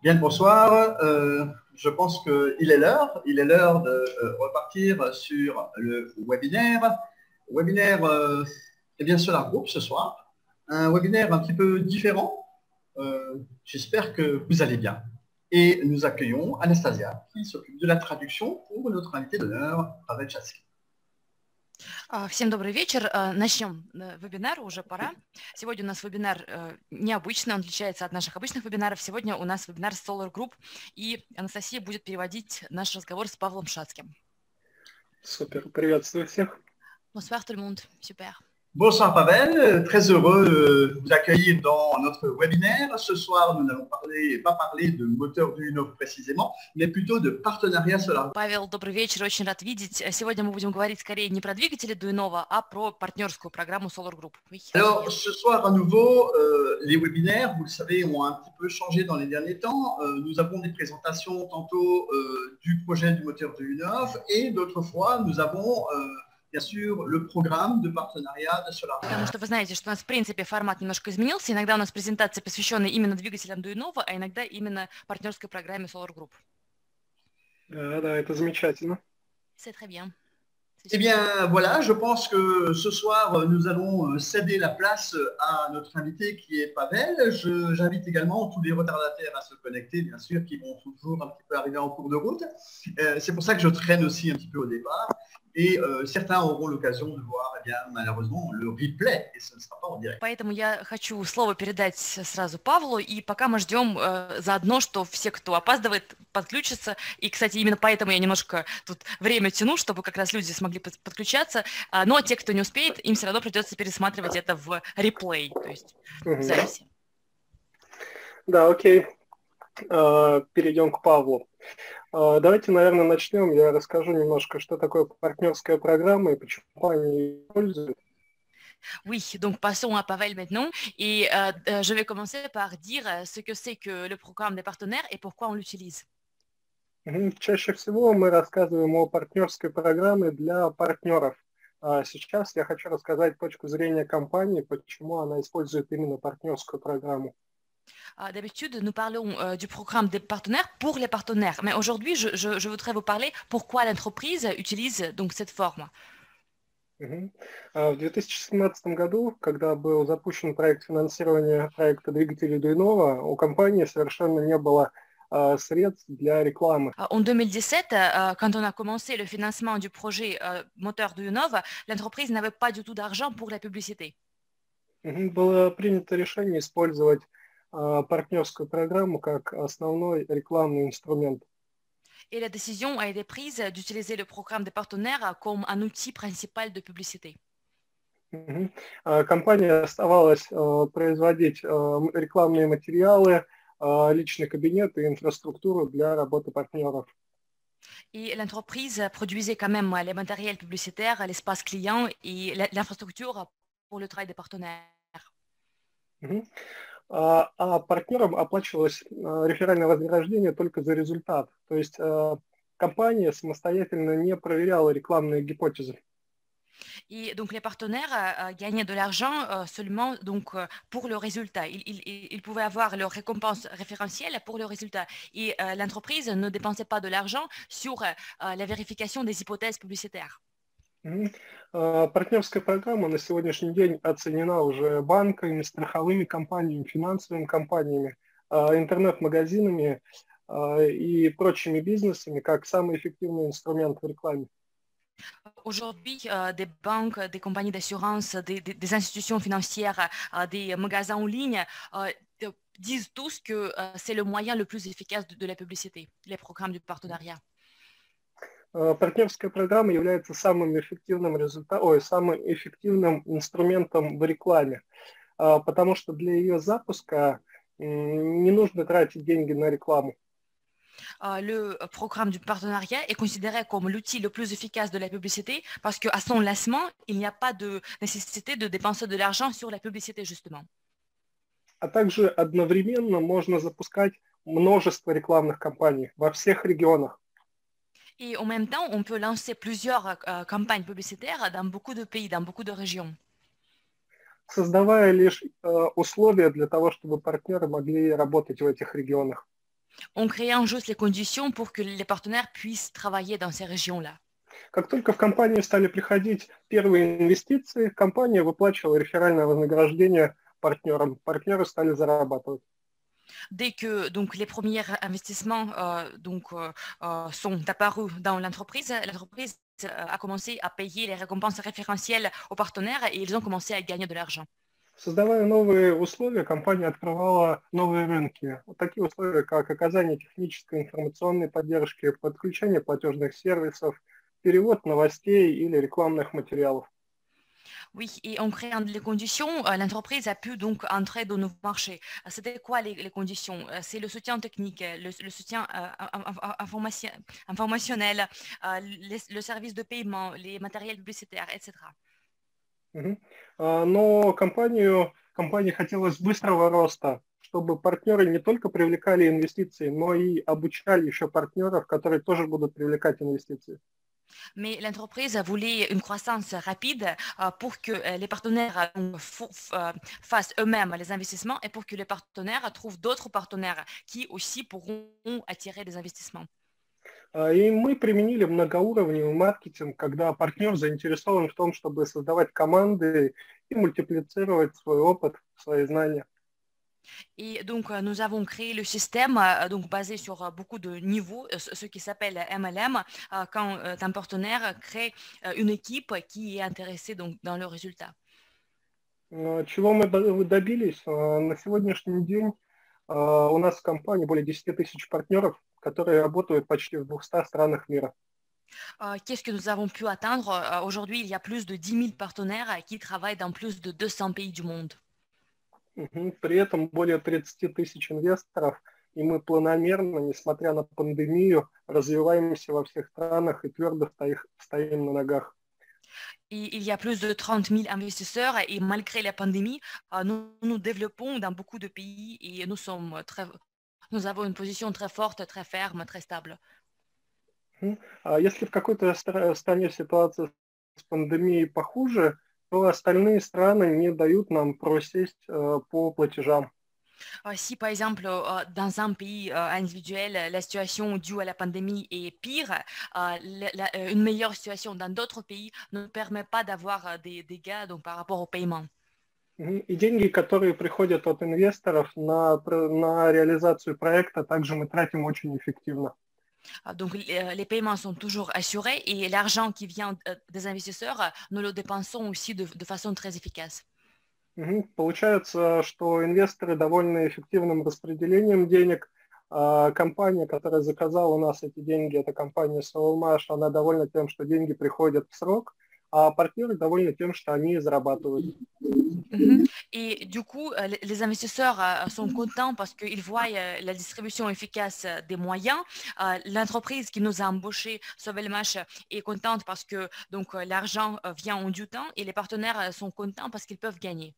Bien le bonsoir. Je pense qu'il est l'heure. Il est l'heure de repartir sur le webinaire. Webinaire est bien sûr un groupe ce soir. Un webinaire un petit peu différent. J'espère que vous allez bien. Et nous accueillons Anastasia qui s'occupe de la traduction pour notre invité d'honneur, Pavel Chatsky. Всем добрый вечер. Начнем вебинар, уже пора. Сегодня у нас вебинар необычный, он отличается от наших обычных вебинаров. Сегодня у нас вебинар Solar Group, и Анастасия будет переводить наш разговор с Павлом Шацким. Супер, приветствую всех. Bonsoir tout le monde, super. Bonsoir Pavel, très heureux de vous accueillir dans notre webinaire. Ce soir, nous n'allons pas parler de moteur Duyunov précisément, mais plutôt de partenariat Solar. Павел, добрый вечер, очень рад видеть. Сегодня мы будем говорить скорее не про двигатели Дуйнова, а про партнерскую программу Solar Group. Alors, ce soir, à nouveau, les webinaires, vous le savez, ont un petit peu changé dans les derniers temps. Nous avons des présentations tantôt du projet du moteur Duyunov et d'autres fois, nous avons bien sûr, le programme de partenariat de Solar. Потому что вы знаете, что у нас, в принципе, формат немножко изменился. Иногда у нас презентации посвящены именно двигателям Дуйнова, а иногда именно партнерской программе Solar Group. Да, это замечательно. C'est très bien. Eh bien, voilà, je pense que ce soir, nous allons céder la place à notre invité qui est Pavel. J'invite également tous les retardataires à se connecter, bien sûr, qui vont toujours un petit peu arriver en cours de route. C'est pour ça que je traîne aussi un petit peu au départ. Et certains auront l'occasion de voir, eh bien, malheureusement, le replay, et ce ne sera pas en direct. Поэтому я хочу слово передать сразу Павлу, и пока мы ждем заодно, что все, кто опаздывает, подключатся. И, кстати, именно поэтому я немножко тут время тяну, чтобы как раз люди смогли подключаться. Но те, кто не успеет, им все равно придется пересматривать это в реплей, то есть в записи. Да, окей. Перейдем к Павлу. Давайте, наверное, начнем. Я расскажу немножко, что такое партнерская программа и почему они ее используют. Oui, donc passons à Pavel maintenant. Et je vais commencer par dire ce que c'est que le programme des partenaires et pourquoi on l'utilise. Чаще всего мы рассказываем о партнерской программе для партнеров. Сейчас я хочу рассказать точку зрения компании, почему она использует именно партнерскую программу. D'habitude, nous parlons du programme des partenaires pour les partenaires. Mais aujourd'hui, je voudrais vous parler pourquoi l'entreprise utilise donc cette forme. В 2017 году, когда был запущен проект финансирования проекта двигателей Дуйнова, у компании совершенно не было средств для рекламы. En 2017, quand on a commencé le financement du projet moteur Duyunov, l'entreprise n'avait pas du tout d'argent pour la publicité. Было принято решение использовать партнерскую программу как основной рекламный инструмент. Et la décision a été prise d'utiliser le programme des partenaires comme un outil principal de publicité. Компания оставалась производить рекламные материалы, личный кабинет и инфраструктуру для работы партнеров. Et l'entreprise produisait quand même les matériels publicitaires, l'espace client et l'infrastructure pour le travail des partenaires. А партнерам оплачивалось реферальное вознаграждение только за результат. То есть компания самостоятельно не проверяла рекламные гипотезы. Et donc les partenaires gagnaient de l'argent seulement donc, pour le résultat. Ils pouvaient avoir leur récompense référentielle pour le résultat. Et l'entreprise ne dépensait pas de l'argent sur la vérification des hypothèses publicitaires. Партнерская программа на сегодняшний день оценена уже банками, страховыми компаниями, финансовыми компаниями, интернет-магазинами и прочими бизнесами как самый эффективный инструмент в рекламе. Aujourd'hui, des banques, des compagnies d'assurance, des institutions financières, des magasins en ligne disent tous que c'est le moyen le plus efficace de la publicité, les programmes du partenariat. Партнерская программа является самым эффективным инструментом в рекламе, потому что для ее запуска не нужно тратить деньги на рекламу. Le programme du partenariat est considéré comme l'outil le plus efficace de la publicité parce qu'à son lancement, il n'y a pas de nécessité de dépenser de l'argent sur la publicité, justement. А также одновременно можно запускать множество рекламных кампаний во всех регионах. Et en même temps, on peut lancer plusieurs campagnes publicitaires dans beaucoup de pays, dans beaucoup de régions. Создавая лишь условия для того, чтобы партнеры могли работать в этих регионах. En créant juste les conditions pour que les partenaires puissent travailler dans ces régions-là. Как только в компанию стали приходить первые инвестиции, компания выплачивала реферальное вознаграждение партнерам. Партнеры стали зарабатывать. Dès que donc, les premiers investissements sont apparus dans l'entreprise, l'entreprise a commencé à payer les récompenses référentielles aux partenaires et ils ont commencé à gagner de l'argent. Создавая новые условия, компания открывала новые рынки. Вот такие условия, как оказание технической информационной поддержки, подключение платежных сервисов, перевод новостей или рекламных материалов. Oui, et en créant les conditions, l'entreprise a pu donc entrer dans de nouveaux marchés. C'était quoi les conditions? C'est le soutien technique, le soutien informationnel, le service de paiement, les matériels publicitaires, etc. Но компании хотелось быстрого роста, чтобы партнеры не только привлекали инвестиции, но и обучали еще партнеров, которые тоже будут привлекать инвестиции. Mais l'entreprise voulait une croissance rapide pour que les partenaires fassent eux-mêmes les investissements et pour que les partenaires trouvent d'autres partenaires qui aussi pourront attirer des investissements. И мы применили многоуровневый маркетинг, когда партнер заинтересован в том, чтобы создавать команды и мультиплицировать свой опыт, свои знания. Et donc, nous avons créé le système donc basé sur beaucoup de niveaux, ce qui s'appelle MLM, quand un partenaire crée une équipe qui est intéressée donc, dans le résultat. Чего мы добились? На сегодняшний день у нас в компании более 10 тысяч партнеров, которые работают почти в 200 странах мира. Qu'est-ce que nous avons pu atteindre? Aujourd'hui, il y a plus de 10 000 partenaires qui travaillent dans plus de 200 pays du monde. При этом более 30 тысяч инвесторов, и мы планомерно, несмотря на пандемию, развиваемся во всех странах и твердо стоим на ногах. Et il y a plus de 30 000 investisseurs et malgré la pandémie, nous nous développons dans beaucoup de pays et nous avons une position très forte, très ferme, très stable. Если в какой-то стране ситуация с пандемией похуже, то остальные страны не дают нам просесть по платежам. Si par exemple dans un pays individuel, la situation due à la pandémie est pire, une meilleure situation dans d'autres pays ne permet pas d'avoir des dégâts donc, par rapport au paiement. И деньги, которые приходят от инвесторов на реализацию проекта, также мы тратим очень эффективно. Donc, les paiements sont toujours assurés et l'argent qui vient des investisseurs, nous le dépensons aussi de façon très efficace. Получается, что инвесторы довольны эффективным распределением денег. Компания, которая заказала у нас эти деньги, это компания Soulmash, она довольна тем, что деньги приходят в срок, а партнеры довольны тем, что они зарабатывают. Et du coup, les investisseurs sont contents parce qu'ils voient la distribution efficace des moyens. L'entreprise qui nous a embauchés, Sovelmash, est contente parce que donc, l'argent vient en du temps et les partenaires sont contents parce qu'ils peuvent gagner.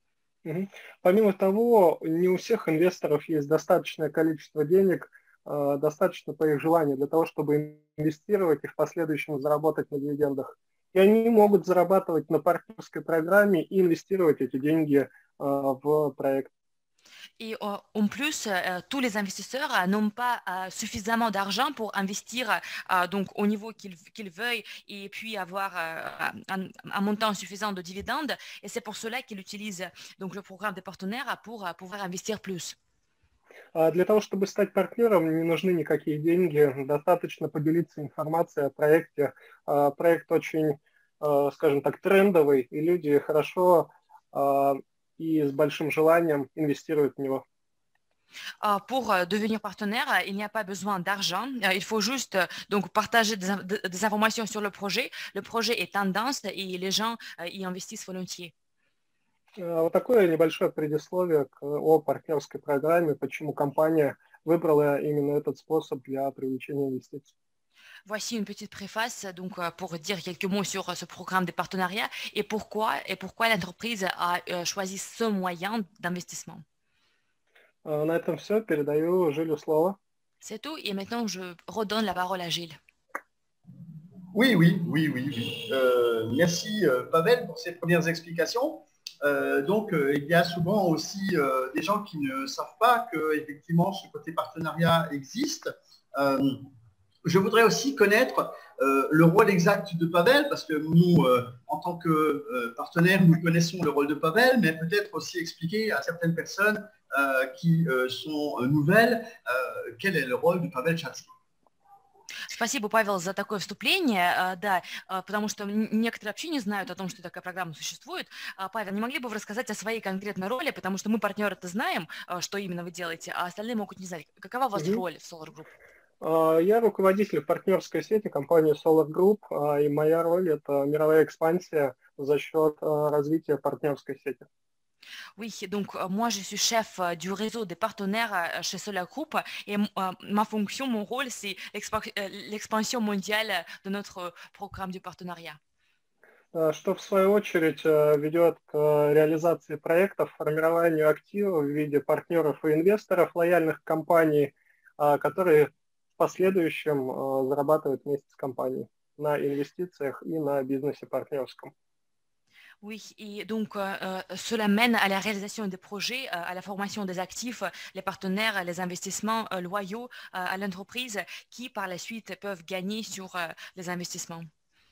Помимо того, не у всех инвесторов есть достаточное количество денег, достаточно по их желанию для того, чтобы инвестировать и в последующем заработать на дивидендах. И они могут зарабатывать на партнерской программе и инвестировать эти деньги в проект. Et en plus, tous les investisseurs n'ont pas suffisamment d'argent pour investir donc, au niveau qu'ils veuillent et puis avoir un montant suffisant de dividendes. Et c'est pour cela qu'ils utilisent donc, le programme des partenaires pour pouvoir investir plus. Для того, чтобы стать партнером, не нужны никакие деньги, достаточно поделиться информацией о проекте. Проект очень, скажем так, трендовый, и люди хорошо и с большим желанием инвестируют в него. Pour devenir partenaire, il n'y a pas besoin d'argent. Il faut juste donc, partager des informations sur le projet. Le projet est tendance et les gens y investissent volontiers. Вот такое небольшое предисловие о партнерской программе, почему компания выбрала именно этот способ для привлечения инвестиций. Voici une petite préface donc, pour dire quelques mots sur ce programme de partenariat et pourquoi l'entreprise a choisi ce moyen d'investissement. На этом все. Передаю Жилю слово. C'est tout. Et maintenant, je redonne la parole à Gilles. Oui. Merci Pavel pour ces premières explications. Donc, il y a souvent aussi des gens qui ne savent pas que effectivement ce côté partenariat existe. Je voudrais aussi connaître le rôle exact de Pavel, parce que nous, en tant que partenaires, nous connaissons le rôle de Pavel, mais peut-être aussi expliquer à certaines personnes qui sont nouvelles quel est le rôle de Pavel Chatsky. Спасибо, Павел, за такое вступление. Да, потому что некоторые вообще не знают о том, что такая программа существует. Павел, не могли бы вы рассказать о своей конкретной роли, потому что мы, партнеры-то, знаем, что именно вы делаете, а остальные могут не знать. Какова у вас роль в Solar Group? Я руководитель партнерской сети компании Solar Group, и моя роль – это мировая экспансия за счет развития партнерской сети. Oui, donc moi je suis chef du réseau des partenaires chez Solar Group et ma fonction, mon rôle, c'est l'expansion mondiale de notre programme de partenariat. Что в свою очередь ведет к реализации проектов, формированию активов в виде партнеров и инвесторов лояльных компаний, которые в последующем зарабатывают вместе с компанией на инвестициях и на бизнесе партнерском. Oui, et donc cela mène à la réalisation des projets, à la formation des actifs, les partenaires, les investissements loyaux à l'entreprise qui par la suite peuvent gagner sur les investissements.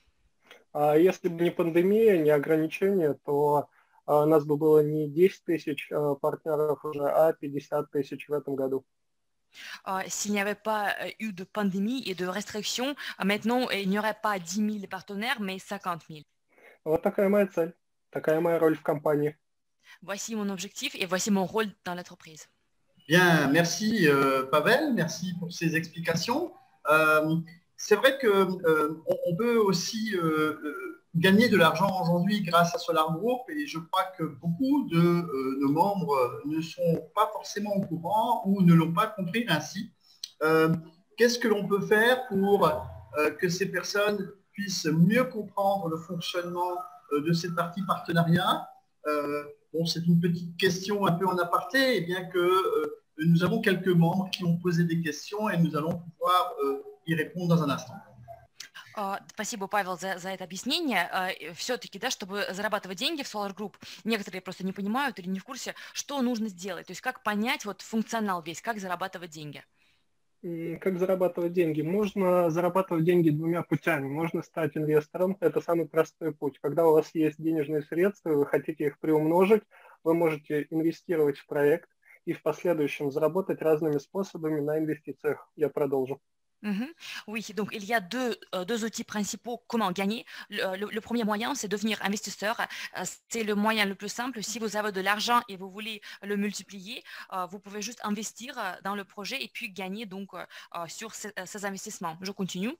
Если бы не пандемия, не ограничения, то у нас бы было не 10 тысяч партнеров уже, а 50 тысяч в этом году. S'il n'y avait pas eu de pandémie et de restrictions, maintenant il n'y aurait pas 10 000 partenaires, mais 50 000. Вот такая моя цель, такая моя роль в компании. Voici mon objectif et voici mon rôle dans l'entreprise. Bien, merci Pavel, merci pour ces explications. C'est vrai qu'on peut aussi gagner de l'argent aujourd'hui grâce à Solar Group et je crois que beaucoup de nos membres ne sont pas forcément au courant ou ne l'ont pas compris ainsi. Qu'est-ce que l'on peut faire pour que ces personnes puissent mieux comprendre le fonctionnement de cette partie partenariat? Bon, c'est une petite question un peu en aparté, et bien que nous avons quelques membres qui ont posé des questions et nous allons pouvoir y répondre dans un instant. Спасибо, Павел, за это объяснение. Все-таки, да, чтобы зарабатывать деньги в Solar Group, некоторые просто не понимают или не в курсе, что нужно сделать. То есть как понять вот функционал весь, как зарабатывать деньги. Как зарабатывать деньги? Можно зарабатывать деньги двумя путями. Можно стать инвестором. Это самый простой путь. Когда у вас есть денежные средства, вы хотите их приумножить, вы можете инвестировать в проект и в последующем заработать разными способами на инвестициях. Я продолжу. Oui, donc il y a deux outils principaux comment gagner. Le premier moyen, c'est devenir investisseur. C'est le moyen le plus simple. Si vous avez de l'argent et vous voulez le multiplier, vous pouvez juste investir dans le projet et puis gagner donc sur ces investissements. Je continue.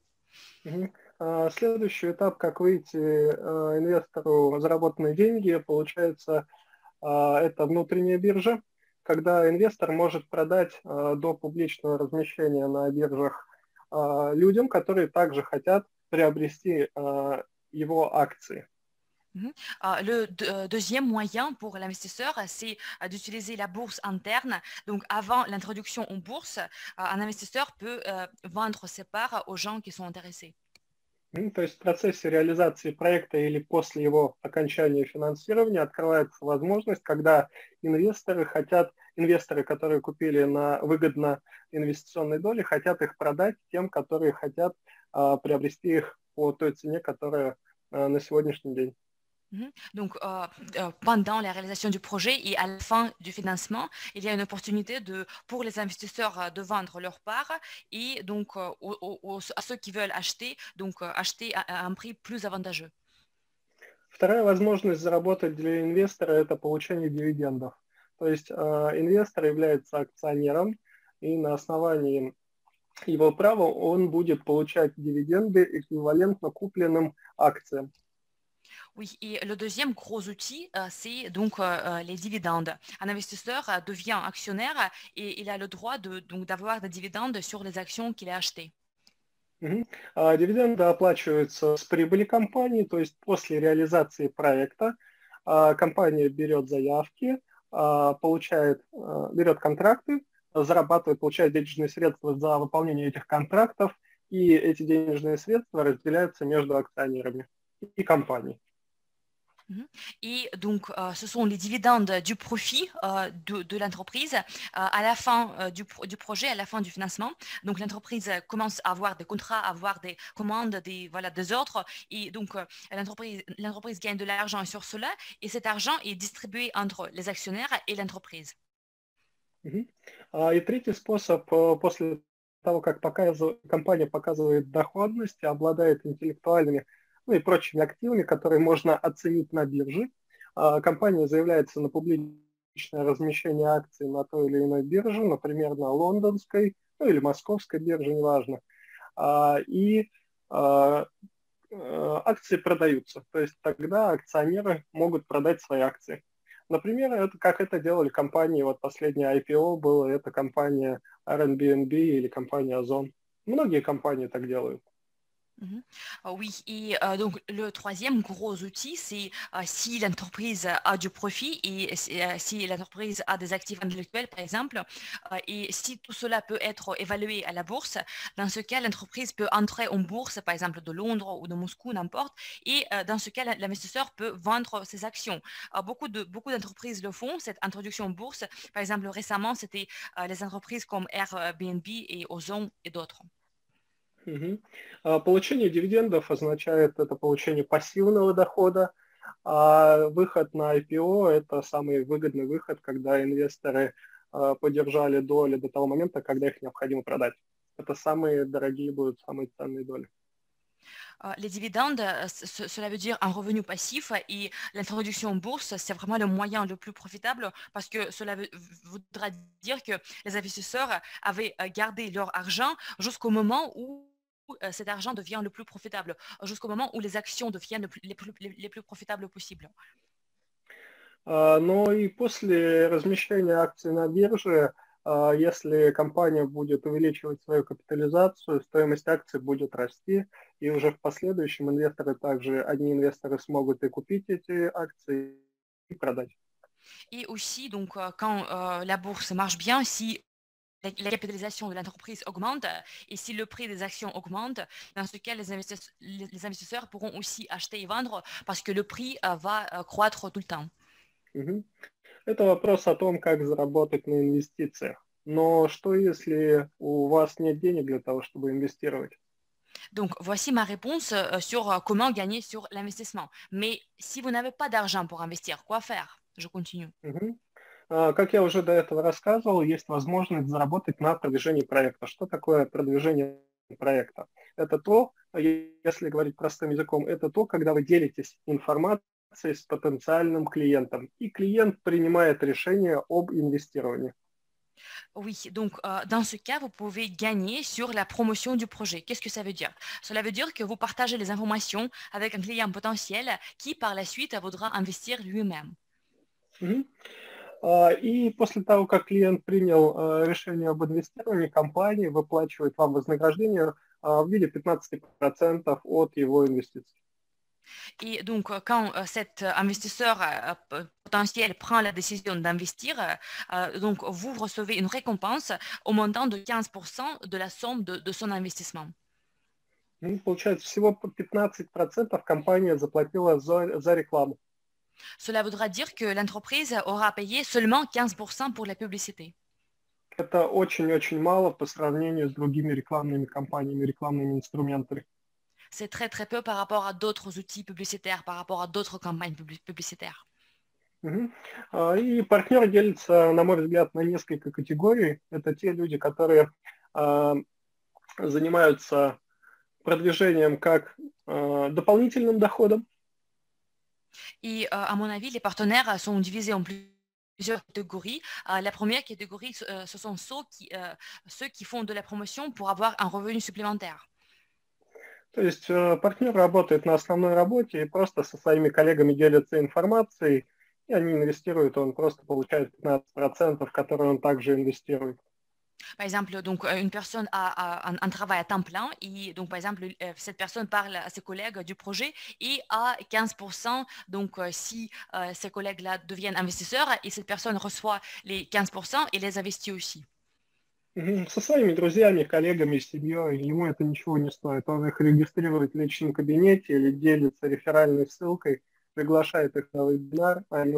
Следующий этап, как выйти инвестору заработанные деньги, получается, это внутренняя биржа, когда инвестор может продать до публичного размещения на биржах людям, которые также хотят приобрести его акции. Le deuxième moyen pour l'investisseur, c'est d'utiliser la bourse interne. Donc, avant l'introduction en bourse, un investisseur peut vendre ses parts aux gens qui sont intéressés. То есть в процессе реализации проекта или после его окончания финансирования открывается возможность, когда инвесторы, которые купили на выгодно инвестиционной доли, хотят их продать тем, которые хотят приобрести их по той цене, которая на сегодняшний день. Donc, pendant la réalisation du projet et à la fin du financement, il y a une opportunité pour les investisseurs de vendre leur part et donc à ceux qui veulent acheter, donc acheter à un prix plus avantageux. Вторая возможность заработать для инвестора – это получение дивидендов. То есть инвестор является акционером, и на основании его права он будет получать дивиденды эквивалентно купленным акциям. Oui, et le deuxième gros outil, c'est donc les dividendes. Un investisseur devient actionnaire et il a le droit d'avoir des dividendes sur les actions qu'il a achetées. Дивиденды оплачиваются с прибыли компании, то есть после реализации проекта компания берет заявки, берет контракты, зарабатывает, получает денежные средства за выполнение этих контрактов, и эти денежные средства разделяются между акционерами и компанией. Et donc, ce sont les dividendes du profit de l'entreprise à la fin du projet, à la fin du financement. Donc, l'entreprise commence à avoir des contrats, à avoir des commandes, des ordres. Et donc, l'entreprise gagne de l'argent sur cela. Et cet argent est distribué entre les actionnaires et l'entreprise. И третий способ, после того, как компания показывает доходность и обладает интеллектуальными, ну и прочими активами, которые можно оценить на бирже, компания заявляется на публичное размещение акций на той или иной бирже, например, на лондонской, ну или московской бирже, неважно. И акции продаются. То есть тогда акционеры могут продать свои акции. Например, это как это делали компании, вот последнее IPO было, это компания Airbnb или компания Ozon. Многие компании так делают. Oui, et donc le troisième gros outil, c'est si l'entreprise a du profit et si l'entreprise a des actifs intellectuels, par exemple, et si tout cela peut être évalué à la bourse, dans ce cas, l'entreprise peut entrer en bourse, par exemple de Londres ou de Moscou, n'importe, et dans ce cas, l'investisseur peut vendre ses actions. Beaucoup d'entreprises le font, cette introduction en bourse. Par exemple, récemment, c'était les entreprises comme Airbnb et Ozon et d'autres. Получение дивидендов означает это получение пассивного дохода, а выход на IPO – это самый выгодный выход, когда инвесторы подержали доли до того момента, когда их необходимо продать. Это самые дорогие будут, самые ценные доли. Les dividendes, cela veut dire un revenu passif et l'introduction en bourse, c'est vraiment le moyen le plus profitable parce que cela voudra dire que les investisseurs avaient gardé leur argent jusqu'au moment où cet argent devient le plus profitable, jusqu'au moment où les actions deviennent les plus profitables possibles. Но и после размещения акций на бирже, если компания будет увеличивать свою капитализацию, стоимость акций будет расти, и уже в последующем одни инвесторы смогут и купить эти акции и продать. Et aussi, donc, quand la bourse marche bien, si la capitalisation de l'entreprise augmente et si le prix des actions augmente, dans ce cas, les investisseurs pourront aussi acheter et vendre parce que le prix va croître tout le temps. Это вопрос о том, как заработать на инвестициях. Но что, если у вас нет денег для того, чтобы инвестировать? Donc, voici ma réponse sur comment gagner sur l'investissement. Mais si vous n'avez pas d'argent pour investir, quoi faire? Je continue. Как я уже до этого рассказывал, есть возможность заработать на продвижении проекта. Что такое продвижение проекта? Это то, если говорить простым языком, это то, когда вы делитесь информацией с потенциальным клиентом, и клиент принимает решение об инвестировании. Oui, donc dans ce cas, vous pouvez gagner sur la promotion du projet. Qu'est-ce que ça veut dire? Cela veut dire que vous partagez les informations avec un client potentiel qui, par la suite, voudra investir lui-même. И после того, как клиент принял решение об инвестировании, компания выплачивает вам вознаграждение в виде 15% от его инвестиций. Et donc, quand cet investisseur potentiel prend la décision d'investir, donc vous recevez une récompense au montant de 15% de la somme de son investissement. Получается, всего 15% компания заплатила за рекламу. Cela voudra dire que l'entreprise aura payé seulement 15% pour la publicité. Это очень-очень мало по сравнению с другими рекламными кампаниями, рекламными инструментами. C'est très très peu par rapport à d'autres outils publicitaires, par rapport à d'autres campagnes publicitaires. И партнеры делятся, на мой взгляд, на несколько категорий. Это те люди, которые занимаются продвижением как дополнительным доходом. Et à mon avis, les partenaires sont divisés en plusieurs catégories. La première catégorie, ce sont ceux qui font de la promotion pour avoir un revenu supplémentaire. То есть партнер работает на основной работе и просто со своими коллегами делится информацией, и они инвестируют, он просто получает 15%, которые он также инвестирует. Par exemple, donc, une personne a un travail à temps plein et donc, par exemple, cette personne parle à ses collègues du projet et a 15%. Donc, si ces collègues-là deviennent investisseurs et cette personne reçoit les 15% et les investit aussi. Со своими друзьями, коллегами, семьей, ему это ничего не стоит. Он их регистрирует в личном кабинете или делится реферальной ссылкой, приглашает их на вебинар, они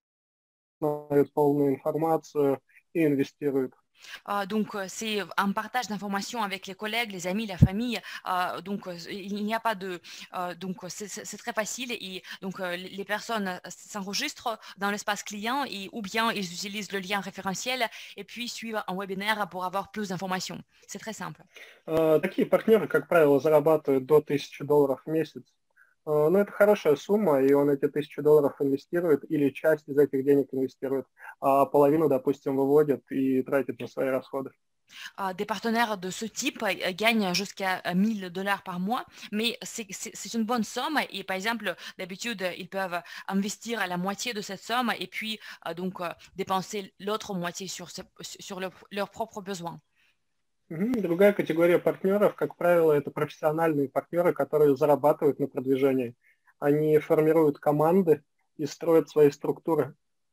узнают полную информацию и инвестируют. Donc, c'est un partage d'informations avec les collègues, les amis, la famille. Donc, il n'y a pas de. Donc, c'est très facile. Et donc, les personnes s'enregistrent dans l'espace client et ou bien ils utilisent le lien référentiel et puis suivent un webinaire pour avoir plus d'informations. C'est très simple. Такие партнеры, как правило, зарабатывают до $1000 в месяц. Но это хорошая сумма, и он эти $1000 инвестирует или часть из этих денег инвестирует, а половину, допустим, выводит и тратит на свои расходы. Des partenaires de ce type gagnent jusqu'à $1000 par mois, mais c'est une bonne somme. Et par exemple, d'habitude, ils peuvent investir à la moitié de cette somme et puis donc dépenser l'autre moitié sur leurs propres besoins. Другая категория партнеров, как правило, это профессиональные партнеры, которые зарабатывают на продвижении. Они формируют команды и строят свои структуры.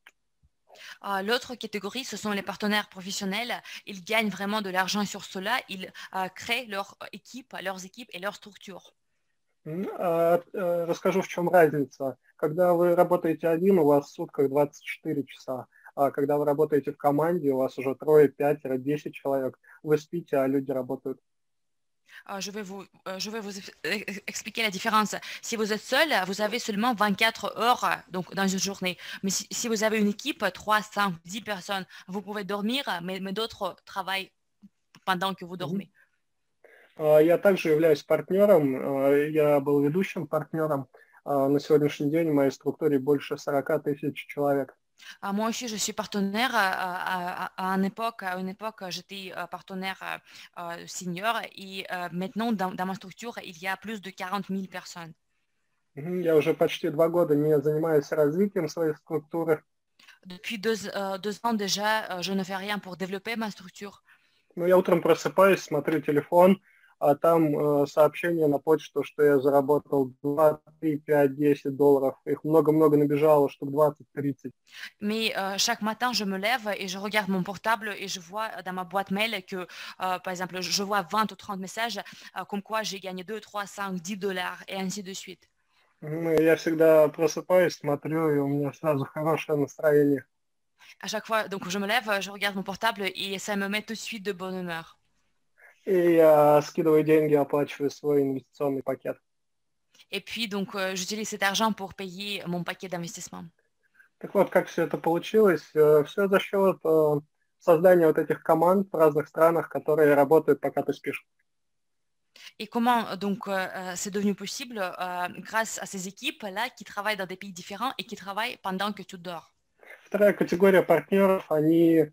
L'autre catégorie, ce sont les partenaires professionnels. Ils gagnent vraiment de l'argent sur cela. Ils créent leurs équipes et leurs structures. Расскажу, в чем разница. Когда вы работаете один, у вас в сутках 24 часа. А когда вы работаете в команде, у вас уже 3, 5, 10 человек. Вы спите, а люди работают. Je vais vous expliquer la différence. Si vous êtes seul, vous avez seulement 24 heures donc, dans une journée. Mais si vous avez une équipe, 3, 5, 10 personnes, vous pouvez dormir, mais d'autres travaillent pendant que vous dormez. Я также являюсь партнером. Я был ведущим партнером. На сегодняшний день в моей структуре больше 40 тысяч человек. Moi aussi, je suis partenaire. À une époque, j'étais partenaire senior et maintenant, dans ma structure, il y a plus de 40 000 personnes. Я уже почти 2 года не занимаюсь развитием своей структуры. Depuis 2 ans déjà, je ne fais rien pour développer ma structure. Ну, я утром просыпаюсь, смотрю телефон, а там сообщение на почту, что я заработал 2, 3, 5, 10 долларов. Их много-много набежало, штук 20-30. Mais chaque matin, je me lève et je regarde mon portable et je vois dans ma boîte mail que, par exemple, je vois 20 ou 30 messages comme quoi j'ai gagné 2, 3, 5, 10 dollars et ainsi de suite. Я всегда просыпаюсь, смотрю, и у меня сразу хорошее настроение. À chaque fois, donc je me lève, je regarde mon portable et ça me met tout de suite de bonne humeur. И я скидываю деньги, оплачиваю свой инвестиционный пакет. Et puis, donc, j'utilise cet argent pour payer mon paquet d'investissement. Так вот, как все это получилось? Все за счет создания вот этих команд в разных странах, которые работают, пока ты спишь. Et comment, donc, c'est devenu possible grâce à ces équipes-là qui travaillent dans des pays différents et qui travaillent pendant que tu dors. Вторая категория партнеров, они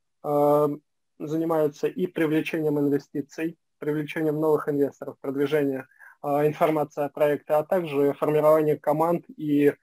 занимаются и привлечением инвестиций, привлечением новых инвесторов, продвижением информации о проекте, а также формированием команд и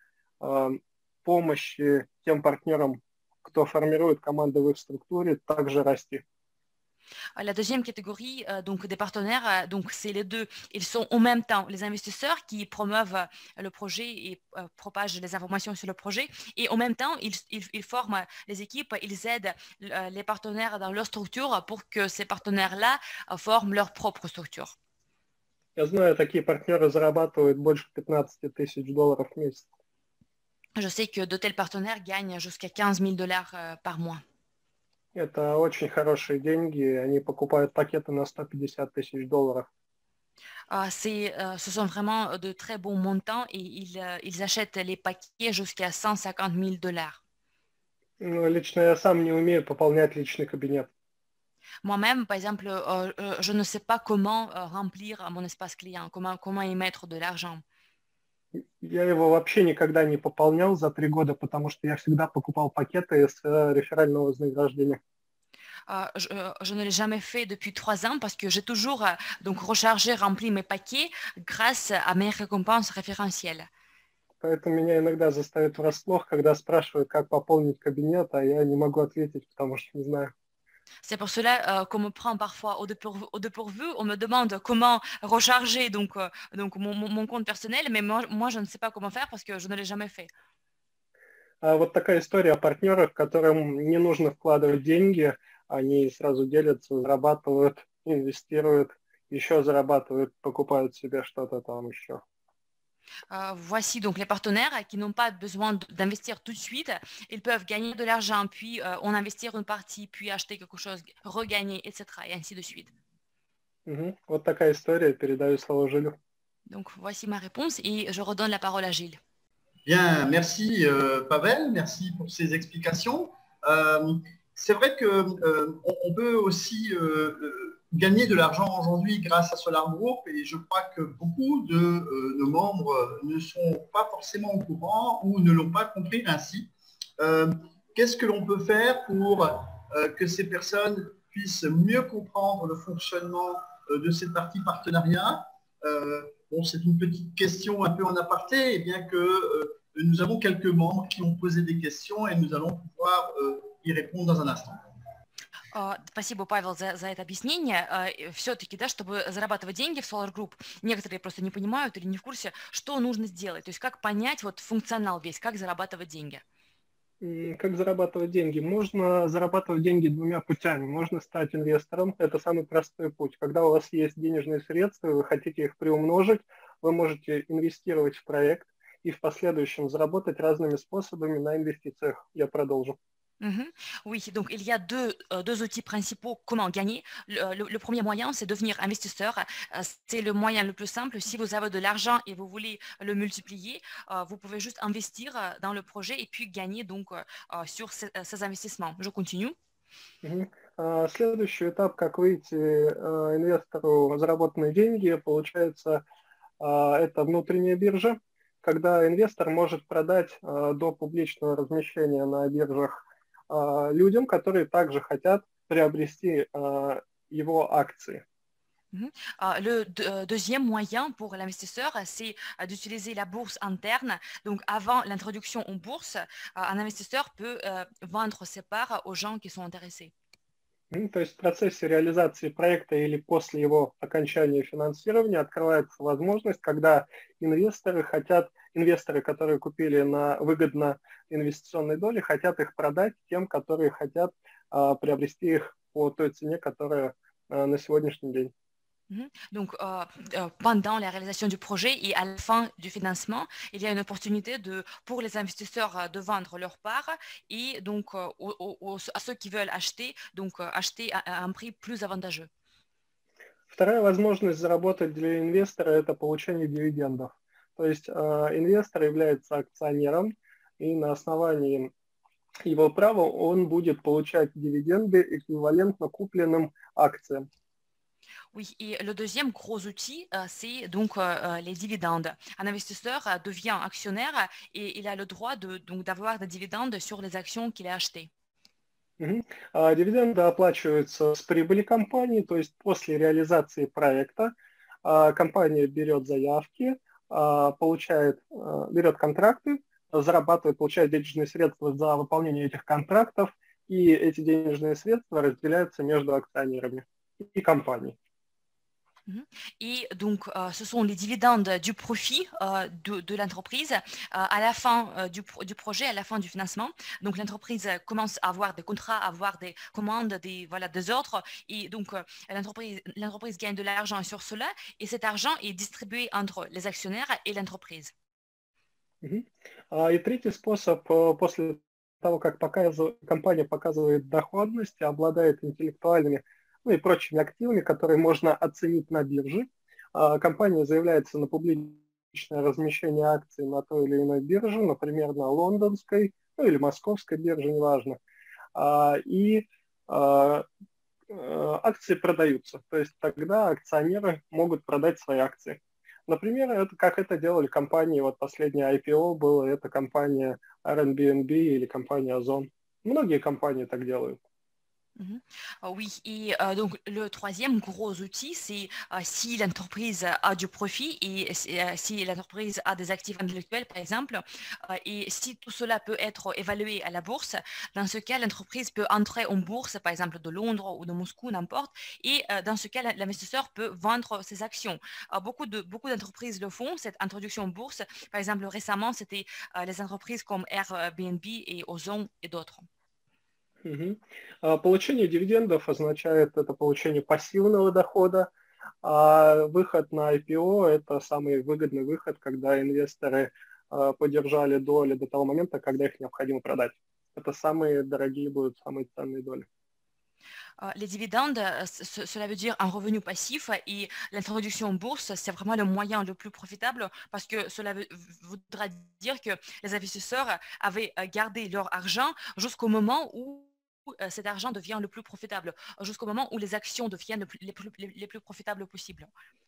помощи тем партнерам, кто формирует команды в их структуре, также расти. La deuxième catégorie donc des partenaires, donc c'est les deux. Ils sont en même temps les investisseurs qui promeuvent le projet et propagent les informations sur le projet. Et en même temps, ils forment les équipes, ils aident les partenaires dans leur structure pour que ces partenaires-là forment leur propre structure. Я знаю, такие партнеры зарабатывают больше 15 тысяч долларов в месяц. Je sais que de tels partenaires gagnent jusqu'à 15 000 dollars par mois. Это очень хорошие деньги. Они покупают пакеты на 150 тысяч долларов. Ce sont vraiment de très bons montants et ils achètent les paquets jusqu'à 150 000 dollars. Лично я сам не умею пополнять личный кабинет. Moi-même, par exemple, je ne sais pas comment remplir mon espace client, comment y mettre de l'argent. Я его вообще никогда не пополнял за 3 года, потому что я всегда покупал пакеты с реферального вознаграждения. Je ne l'ai jamais fait depuis 3 ans parce que j'ai toujours donc rechargé, rempli mes paquets grâce à mes récompenses référentielles. Поэтому меня иногда заставят врасплох, когда спрашивают, как пополнить кабинет, а я не могу ответить, потому что не знаю. C'est pour cela qu'on me prend parfois au dépourvu. On me demande comment recharger donc mon compte personnel, mais moi, je ne sais pas comment faire parce que je ne l'ai jamais fait. Вот такая история о партнерах, которым не нужно вкладывать деньги, они сразу делятся, зарабатывают, инвестируют, еще зарабатывают, покупают себе что-то там еще. Voici donc les partenaires qui n'ont pas besoin d'investir tout de suite. Ils peuvent gagner de l'argent, puis en investir une partie, puis acheter quelque chose, regagner, etc. Et ainsi de suite. Вот такая история. Передаю слово Жилю. Donc voici ma réponse et je redonne la parole à Gilles. Bien, merci Pavel, merci pour ces explications. C'est vrai qu'on peut aussi gagner de l'argent aujourd'hui grâce à Solar Group et je crois que beaucoup de nos membres ne sont pas forcément au courant ou ne l'ont pas compris ainsi. Qu'est-ce que l'on peut faire pour que ces personnes puissent mieux comprendre le fonctionnement de cette partie partenariat? Bon, c'est une petite question un peu en aparté, et bien que nous avons quelques membres qui ont posé des questions et nous allons pouvoir y répondre dans un instant. Спасибо, Павел, за это объяснение. Все-таки, да, чтобы зарабатывать деньги в Solar Group, некоторые просто не понимают или не в курсе, что нужно сделать. То есть как понять вот функционал весь, как зарабатывать деньги. Как зарабатывать деньги? Можно зарабатывать деньги двумя путями. Можно стать инвестором. Это самый простой путь. Когда у вас есть денежные средства, вы хотите их приумножить, вы можете инвестировать в проект и в последующем заработать разными способами на инвестициях. Я продолжу. Oui, donc il y a deux outils principaux comment gagner. Le premier moyen, c'est devenir investisseur. C'est le moyen le plus simple. Si vous avez de l'argent et vous voulez le multiplier, vous pouvez juste investir dans le projet et puis gagner donc sur ces investissements. Je continue. Следующий этап, как выйти инвестору заработанные деньги, получается, это внутренняя биржа, когда инвестор может продать до публичного размещения на биржах людям, которые также хотят приобрести его акции. Le deuxième moyen pour l'investisseur, c'est d'utiliser la bourse interne. Donc, avant l'introduction en bourse, un investisseur peut vendre ses parts aux gens qui sont intéressés. То есть в процессе реализации проекта или после его окончания финансирования открывается возможность, когда инвесторы, которые купили на выгодно инвестиционной доли, хотят их продать тем, которые хотят приобрести их по той цене, которая на сегодняшний день. Donc, pendant la réalisation du projet et à la fin du financement, il y a une opportunité pour les investisseurs de vendre leur part et donc à ceux qui veulent acheter, donc acheter à un prix plus avantageux. Вторая возможность заработать для инвестора – это получение дивидендов. То есть инвестор является акционером, и на основании его права он будет получать дивиденды эквивалентно купленным акциям. Oui, et le deuxième gros outil, c'est donc les dividendes. Un investisseur devient actionnaire et il a le droit d'avoir des dividendes sur les actions qu'il a achetées. Дивиденды оплачиваются с прибыли компании, то есть после реализации проекта компания берет заявки, берет контракты, зарабатывает, получает денежные средства за выполнение этих контрактов, и эти денежные средства разделяются между акционерами и компанией. Et donc, ce sont les dividendes du profit de l'entreprise à la fin du projet, à la fin du financement. Donc, l'entreprise commence à avoir des contrats, à avoir des commandes, des ordres. Et donc, l'entreprise gagne de l'argent sur cela. Et cet argent est distribué entre les actionnaires et l'entreprise. И третий способ, после того, как компания показывает доходность и обладает интеллектуальными и прочими активами, которые можно оценить на бирже. Компания заявляется на публичное размещение акций на той или иной бирже, например, на лондонской, или московской бирже, неважно. И акции продаются. То есть тогда акционеры могут продать свои акции. Например, как это делали компании, вот последнее IPO было, это компания Airbnb или компания Озон. Многие компании так делают. Oui, et donc le troisième gros outil, c'est si l'entreprise a du profit et si l'entreprise a des actifs intellectuels, par exemple, et si tout cela peut être évalué à la bourse, dans ce cas, l'entreprise peut entrer en bourse, par exemple de Londres ou de Moscou, n'importe, et dans ce cas, l'investisseur peut vendre ses actions. Beaucoup d'entreprises le font, cette introduction en bourse. Par exemple, récemment, c'était les entreprises comme Airbnb et Ozon et d'autres. Получение дивидендов означает это получение пассивного дохода, А выход на IPO – это самый выгодный выход, когда инвесторы подержали доли до того момента, когда их необходимо продать. Это самые дорогие будут, самые ценные доли. Les dividendes, cela veut dire un revenu passif et l'introduction en bourse, c'est vraiment le moyen le plus profitable parce que cela voudra dire que les investisseurs avaient gardé leur argent jusqu'au moment où cet argent devient le plus profitable, jusqu'au moment où les actions deviennent les plus profitables possibles.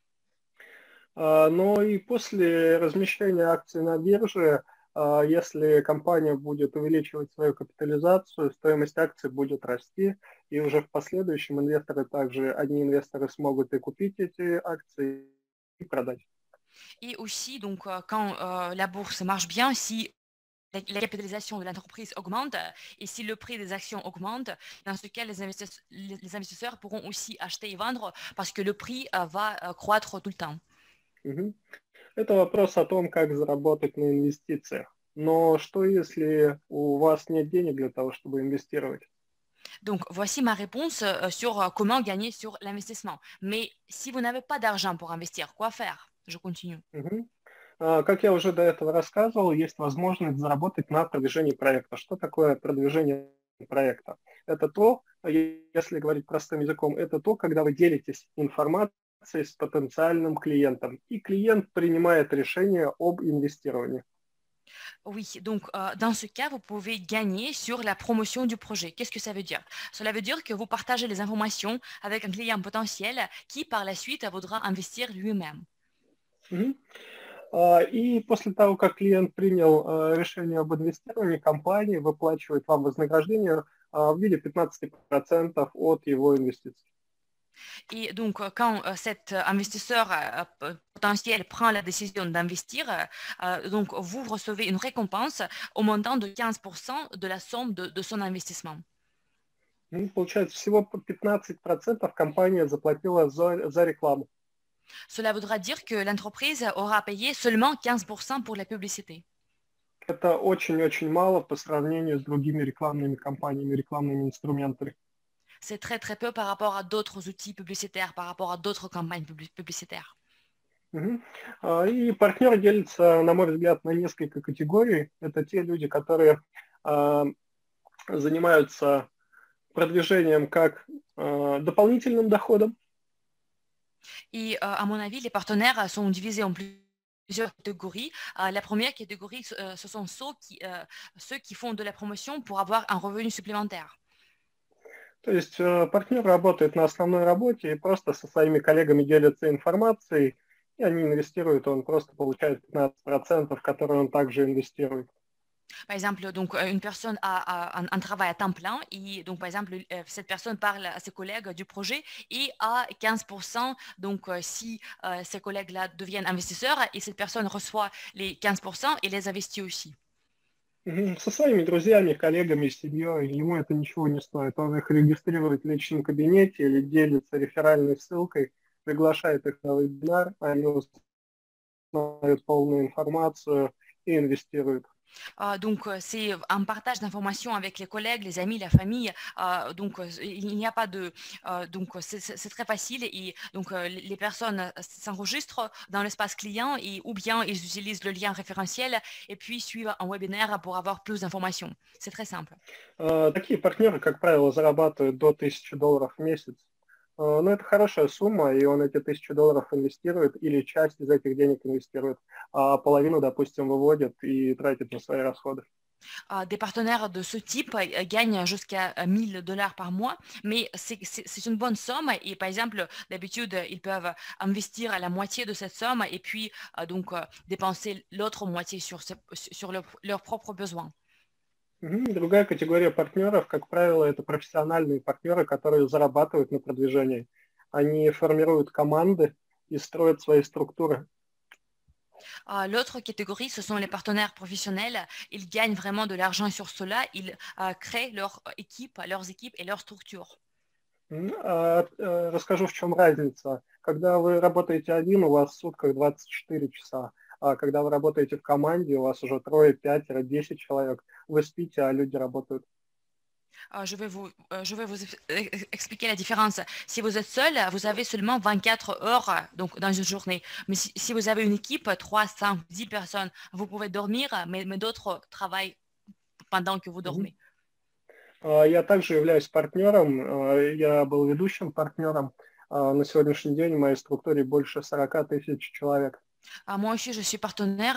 Но и после размещения акций на бирже, если компания будет увеличивать свою капитализацию, стоимость акций будет расти, и уже в последующем инвесторы также, одни инвесторы смогут и купить эти акции и продать. Et aussi, donc, quand la bourse marche bien, si la capitalisation de l'entreprise augmente et si le prix des actions augmente, dans ce cas, les investisseurs pourront aussi acheter et vendre parce que le prix va croître tout le temps. Это вопрос о том, как заработать на инвестициях. Но что, если у вас нет денег для того, чтобы инвестировать? Donc, voici ma réponse sur comment gagner sur l'investissement. Mais si vous n'avez pas d'argent pour investir, quoi faire? Je continue. Как я уже до этого рассказывал, есть возможность заработать на продвижении проекта. Что такое продвижение проекта? Это то, если говорить простым языком, это то, когда вы делитесь информацией с потенциальным клиентом, и клиент принимает решение об инвестировании. Oui, donc dans ce cas, vous pouvez gagner sur la promotion du projet. Qu'est-ce que ça veut dire? Cela veut dire que vous partagez les informations avec un client potentiel qui, par la suite, voudra investir lui-même. И после того, как клиент принял решение об инвестировании, компания выплачивает вам вознаграждение в виде 15% от его инвестиций. Et donc, quand cet investisseur potentiel prend la décision d'investir, donc vous recevez une récompense au montant de 15% de la somme de son investissement. Получается, всего 15% компания заплатила за рекламу. Cela voudra dire que l'entreprise aura payé seulement 15% pour la publicité. Это очень-очень мало по сравнению с другими рекламными кампаниями, рекламными инструментами. C'est très très peu par rapport à d'autres outils publicitaires, par rapport à d'autres campagnes publicitaires. И партнеры делятся, на мой взгляд, на несколько категорий. Это те люди, которые занимаются продвижением как дополнительным доходом. Et à mon avis, les partenaires sont divisés en plusieurs catégories. La première catégorie, ce sont ceux qui font de la promotion pour avoir un revenu supplémentaire. То есть партнер работает на основной работе и просто со своими коллегами делится информацией, и они инвестируют, он просто получает 15%, которые он также инвестирует. Par exemple, donc, une personne a un travail à temps plein et donc, par exemple, cette personne parle à ses collègues du projet et a 15%. Donc, si ces collègues-là deviennent investisseurs et cette personne reçoit les 15% et les investit aussi. Со своими друзьями, коллегами, семьей, ему это ничего не стоит. Он их регистрирует в личном кабинете или делится реферальной ссылкой, приглашает их на вебинар, они узнают полную информацию и инвестируют. Donc, c'est un partage d'informations avec les collègues, les amis, la famille. Donc, il n'y a pas de... donc, c'est très facile et donc, les personnes s'enregistrent dans l'espace client et ou bien ils utilisent le lien référentiel et puis suivent un webinaire pour avoir plus d'informations. C'est très simple. Такие партнеры, как правило, зарабатывают до $1000 в месяц. Но это хорошая сумма, и он эти $1000 инвестирует, или часть из этих денег инвестирует, а половину, допустим, выводит и тратит на свои расходы. Des partenaires de ce type gagnent jusqu'à $1000 par mois, mais c'est une bonne somme et par exemple, d'habitude, ils peuvent investir à la moitié de cette somme et puis donc dépenser l'autre moitié sur leurs propres besoins. Другая категория партнеров, как правило, это профессиональные партнеры, которые зарабатывают на продвижении. Они формируют команды и строят свои структуры. L'autre catégorie, ce sont les partenaires professionnels. Ils gagnent vraiment de l'argent sur cela. Ils créent leurs équipes et leurs structures. Расскажу, в чем разница. Когда вы работаете один, у вас в сутках 24 часа. А когда вы работаете в команде, у вас уже 3, 5, 10 человек. Вы спите, а люди работают. Je vais vous expliquer la différence. Si vous êtes seul, vous avez seulement 24 heures donc, dans une journée. Mais si vous avez une équipe, 3, 5, 10 personnes, vous pouvez dormir, mais d'autres travaillent pendant que vous dormez. Я также являюсь партнером, я был ведущим партнером. На сегодняшний день в моей структуре больше 40 тысяч человек. Moi aussi, je suis partenaire.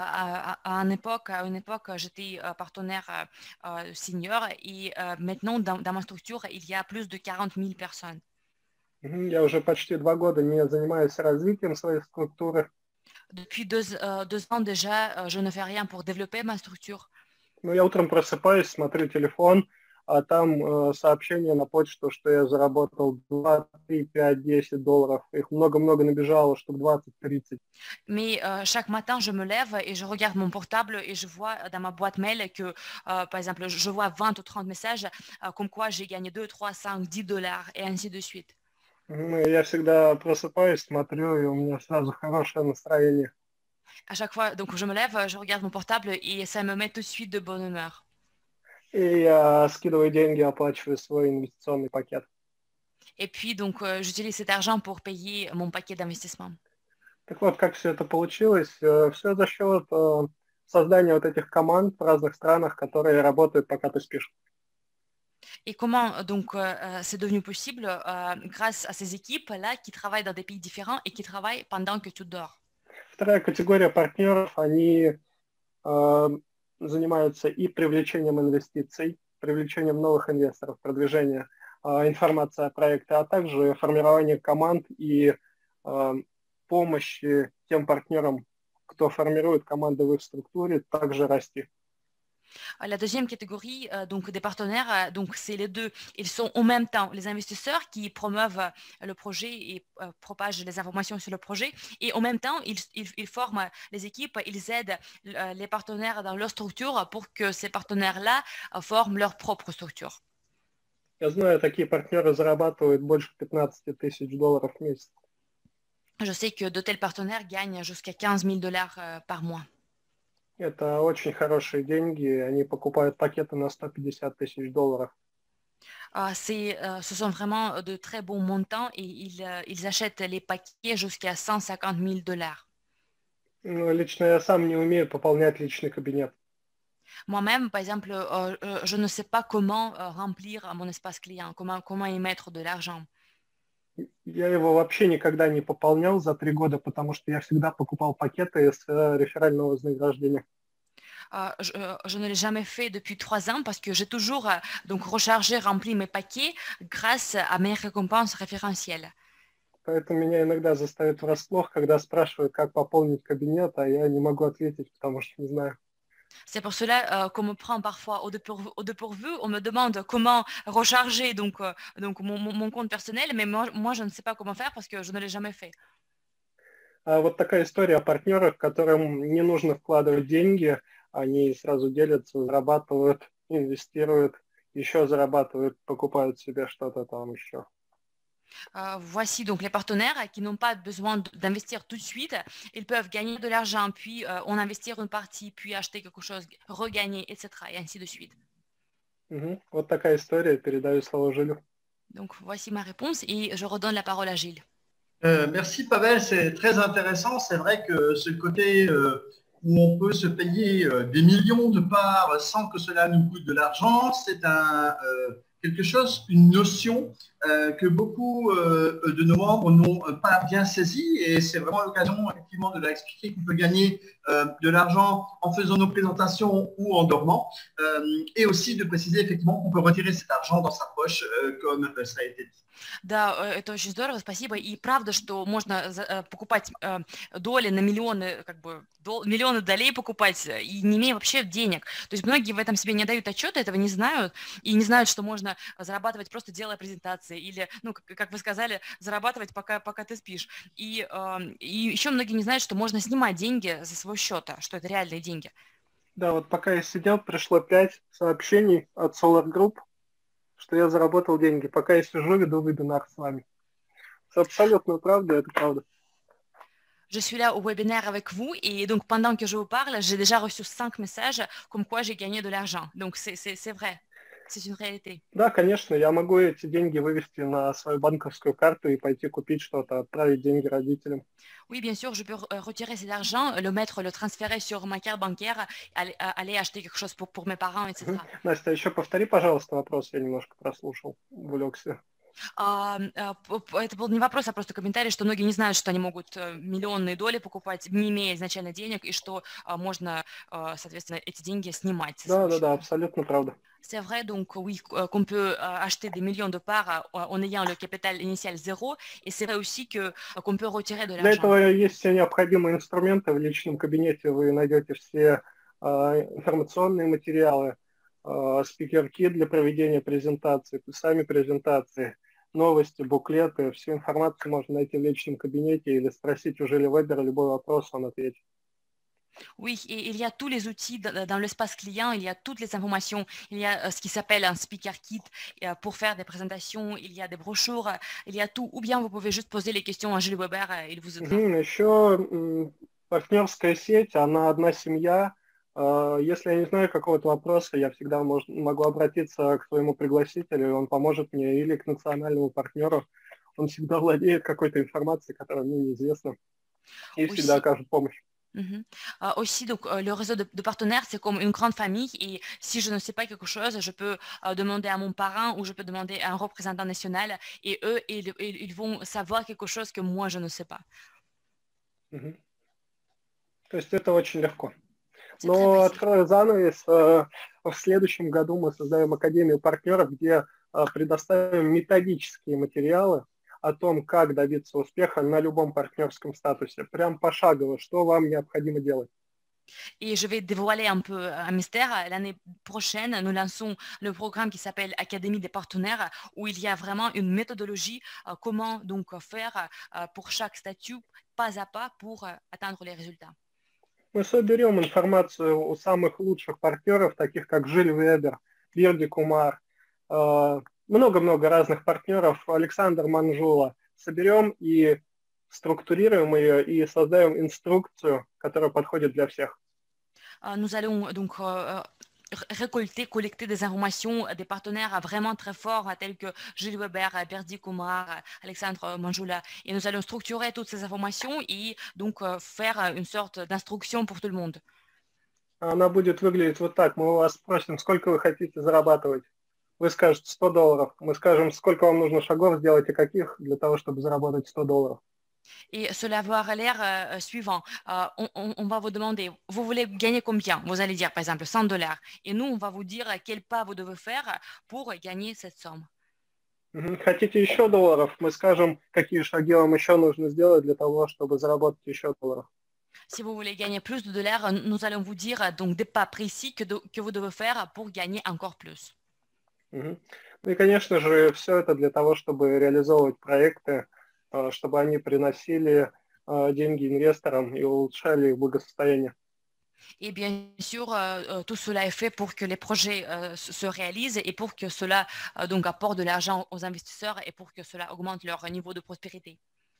À une époque, j'étais partenaire senior et maintenant, dans ma structure, il y a plus de 40 000 personnes. Я уже почти 2 года не занимаюсь развитием своей структуры. Depuis 2 ans déjà, je ne fais rien pour développer ma structure. Но я утром просыпаюсь, смотрю телефон, а там сообщение на почту, что я заработал 2, 3, 5, 10 долларов. Их много-много набежало, штук 20-30. Mais chaque matin, je me lève et je regarde mon portable et je vois dans ma boîte mail que, par exemple, je vois 20 ou 30 messages comme quoi j'ai gagné 2, 3, 5, 10 dollars et ainsi de suite. Я всегда просыпаюсь, смотрю, и у меня сразу хорошее настроение. À chaque fois, donc je me lève, je regarde mon portable et ça me met tout de suite de bonne humeur. И я скидываю деньги, оплачиваю свой инвестиционный пакет. Et puis, donc, j'utilise cet argent pour payer mon paquet d'investissement. Так вот, как все это получилось? Все за счет создания вот этих команд в разных странах, которые работают, пока ты спишь. Et comment, donc, c'est devenu possible grâce à ces équipes-là qui travaillent dans des pays différents et qui travaillent pendant que tu dors. Вторая категория партнеров, они занимаются и привлечением инвестиций, привлечением новых инвесторов, продвижением информации о проекте, а также формированием команд и помощи тем партнерам, кто формирует команды в их структуре, также расти. La deuxième catégorie donc des partenaires, donc c'est les deux. Ils sont en même temps les investisseurs qui promeuvent le projet et propagent les informations sur le projet. Et en même temps, ils forment les équipes, ils aident les partenaires dans leur structure pour que ces partenaires-là forment leur propre structure. Я знаю, такие партнеры зарабатывают больше 15 тысяч долларов в месяц. Je sais que de tels partenaires gagnent jusqu'à 15 000 dollars par mois. Это очень хорошие деньги. Они покупают пакеты на 150 тысяч долларов. Ce sont vraiment de très bons montants et ils achètent les paquets jusqu'à 150 000 dollars. Лично я сам не умею пополнять личный кабинет. Moi-même, par exemple, je ne sais pas comment remplir mon espace client, comment y mettre de l'argent. Я его вообще никогда не пополнял за 3 года, потому что я всегда покупал пакеты с реферального вознаграждения. Je ne l'ai jamais fait depuis 3 ans parce que j'ai toujours donc rechargé, rempli mes paquets grâce à mes récompenses référentielles. Поэтому меня иногда заставят врасплох, когда спрашивают, как пополнить кабинет, а я не могу ответить, потому что не знаю. C'est pour cela qu'on me prend parfois au dépourvu. On me demande comment recharger donc mon compte personnel, mais moi, je ne sais pas comment faire parce que je ne l'ai jamais fait. Вот такая история о партнерах, которым не нужно вкладывать деньги, они сразу делятся, зарабатывают, инвестируют, еще зарабатывают, покупают себе что-то там еще. Voici donc les partenaires qui n'ont pas besoin d'investir tout de suite. Ils peuvent gagner de l'argent, puis en investir une partie, puis acheter quelque chose, regagner, etc. Et ainsi de suite. Вот такая история. Передаю слово Жилю. Donc voici ma réponse et je redonne la parole à Gilles. Merci Pavel, c'est très intéressant. C'est vrai que ce côté où on peut se payer des millions de parts sans que cela nous coûte de l'argent, c'est quelque chose, une notion que beaucoup de nos membres n'ont pas bien saisie et c'est vraiment l'occasion effectivement de leur expliquer qu'on peut gagner de l'argent en faisant nos présentations ou en dormant et aussi de préciser effectivement qu'on peut retirer cet argent dans sa poche comme ça a été dit. Да, это очень здорово, спасибо. И правда, что можно покупать доли на миллионы, как бы миллионы долей покупать, и не имея вообще денег. То есть многие в этом себе не дают отчета, этого не знают, и не знают, что можно зарабатывать просто делая презентации, или, ну, как вы сказали, зарабатывать, пока ты спишь. И еще многие не знают, что можно снимать деньги за свой счет, что это реальные деньги. Да, вот пока я сидел, пришло 5 сообщений от Solar Group, что я заработал деньги. Пока я сижу, веду вебинар с вами. C'est абсолютно правда, это правда. Je suis là au webinaire avec vous et donc pendant que je vous parle, j'ai déjà reçu 5 messages comme quoi j'ai gagné de l'argent. Donc c'est vrai. C'est une réalité. Да, конечно, я могу эти деньги вывести на свою банковскую карту и пойти купить что-то, отправить деньги родителям. Oui, bien sûr, je peux retirer cet argent, le mettre, le transférer sur ma carte bancaire, aller acheter quelque chose pour mes parents, etc. Настя, еще повтори, пожалуйста, вопрос, я немножко прослушал, увлекся. Это был не вопрос, а просто комментарий, что многие не знают, что они могут миллионные доли покупать, не имея изначально денег, и что можно, соответственно, эти деньги снимать со своего счета. Да, абсолютно правда. C'est vrai, donc oui, qu'on peut acheter des millions de parts en ayant le capital initial zéro, et c'est vrai aussi qu'on peut retirer de Для l'argent. этого есть все необходимые инструменты. В личном кабинете вы найдете все информационные материалы, спикер-кит для проведения презентации, сами презентации, новости, буклеты. Всю информацию можно найти в личном кабинете или спросить у Жили Вебера любой вопрос, он ответит. Oui, et il y a tous les outils dans l'espace client, il y a toutes les informations, il y a ce qui s'appelle un speaker kit pour faire des présentations, il y a des brochures, il y a tout, ou bien vous pouvez juste poser les questions à Gilles Weber, il vous aidera. Еще партнерская сеть, она одна семья. Если я не знаю какого-то вопроса, я всегда могу обратиться к своему пригласителю, он поможет мне, или к национальному партнеру. Он всегда владеет какой-то информацией, которая мне неизвестна, и всегда окажет помощь. Aussi, donc, le réseau de partenaires, c'est comme une grande famille, et si je ne sais pas quelque chose, je peux demander à mon parrain ou je peux demander à un représentant national, et eux, ils vont savoir quelque chose que moi, je ne sais pas. То есть это очень легко. Но открою занавес. В следующем году мы создаем Академию партнеров, где предоставим методические материалы о том, как добиться успеха на любом партнерском статусе. Прям пошагово, что вам необходимо делать. Et je vais dévoiler un peu un mystère. L'année prochaine, nous lançons le programme qui s'appelle Académie des partenaires, où il y a vraiment une méthodologie, comment donc faire pour chaque statut, pas à pas, pour atteindre les résultats. Мы соберем информацию у самых лучших партнеров, таких как Жиль Вебер, Бирди Кумар, много-много разных партнеров, Александр Манжула. Соберем и структурируем ее и создаем инструкцию, которая подходит для всех. Nous allons donc collecter des informations des partenaires vraiment très forts, tels que Gilles Weber, Berdi Kumar, Alexandre Manjoula. Et nous allons structurer toutes ces informations et donc faire une sorte d'instruction pour tout le monde. Она будет выглядеть вот так. Мы вас спросим, сколько вы хотите зарабатывать. Вы скажете $100. Мы скажем, сколько вам нужно шагов сделать и каких для того, чтобы заработать $100. Et cela va avoir l'air suivant. On va vous demander, vous voulez gagner combien? Vous allez dire, par exemple, $100. Et nous, on va vous dire quel pas vous devez faire pour gagner cette somme. Хотите еще долларов? Мы скажем, какие шаги вам еще нужно сделать для того, чтобы заработать еще долларов. Si vous voulez gagner plus de dollars, nous allons vous dire donc des pas précis que vous devez faire pour gagner encore plus. Ну и, конечно же, все это для того, чтобы реализовывать проекты, чтобы они приносили деньги инвесторам и улучшали их благосостояние. Et bien sûr, tout cela est fait pour que les projets se réalisent et pour que cela donc apporte de l'argent aux investisseurs et pour que cela augmente leur niveau de prospérité.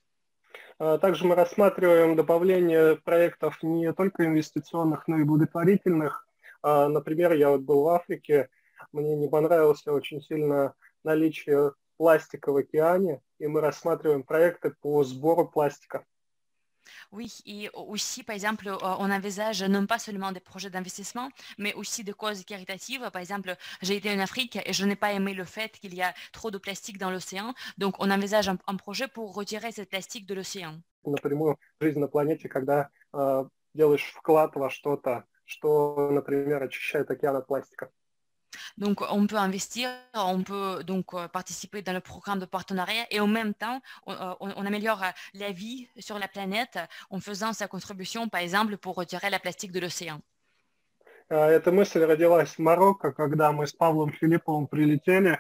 Также мы рассматриваем добавление проектов не только инвестиционных, но и благотворительных. Например, я вот был в Африке, мне не понравилось очень сильно наличие пластика в океане, и мы рассматриваем проекты по сбору пластика. Oui, et aussi, par exemple, on envisage non pas seulement des projets d'investissement, mais aussi des causes caritatives. Par exemple, j'ai été en Afrique et je n'ai pas aimé le fait qu'il y a trop de plastique dans l'océan. Donc, on envisage un projet pour retirer ce plastique de l'océan. Напрямую жизнь на планете, когда делаешь вклад во что-то, что, например, очищает океан от пластика. Donc, on peut investir, on peut donc participer dans le programme de partenariat et en même temps, on améliore la vie sur la planète en faisant sa contribution, par exemple, pour retirer la plastique de l'océan. Эта мысль родилась в Марокко, когда мы с Павлом Филипповым прилетели,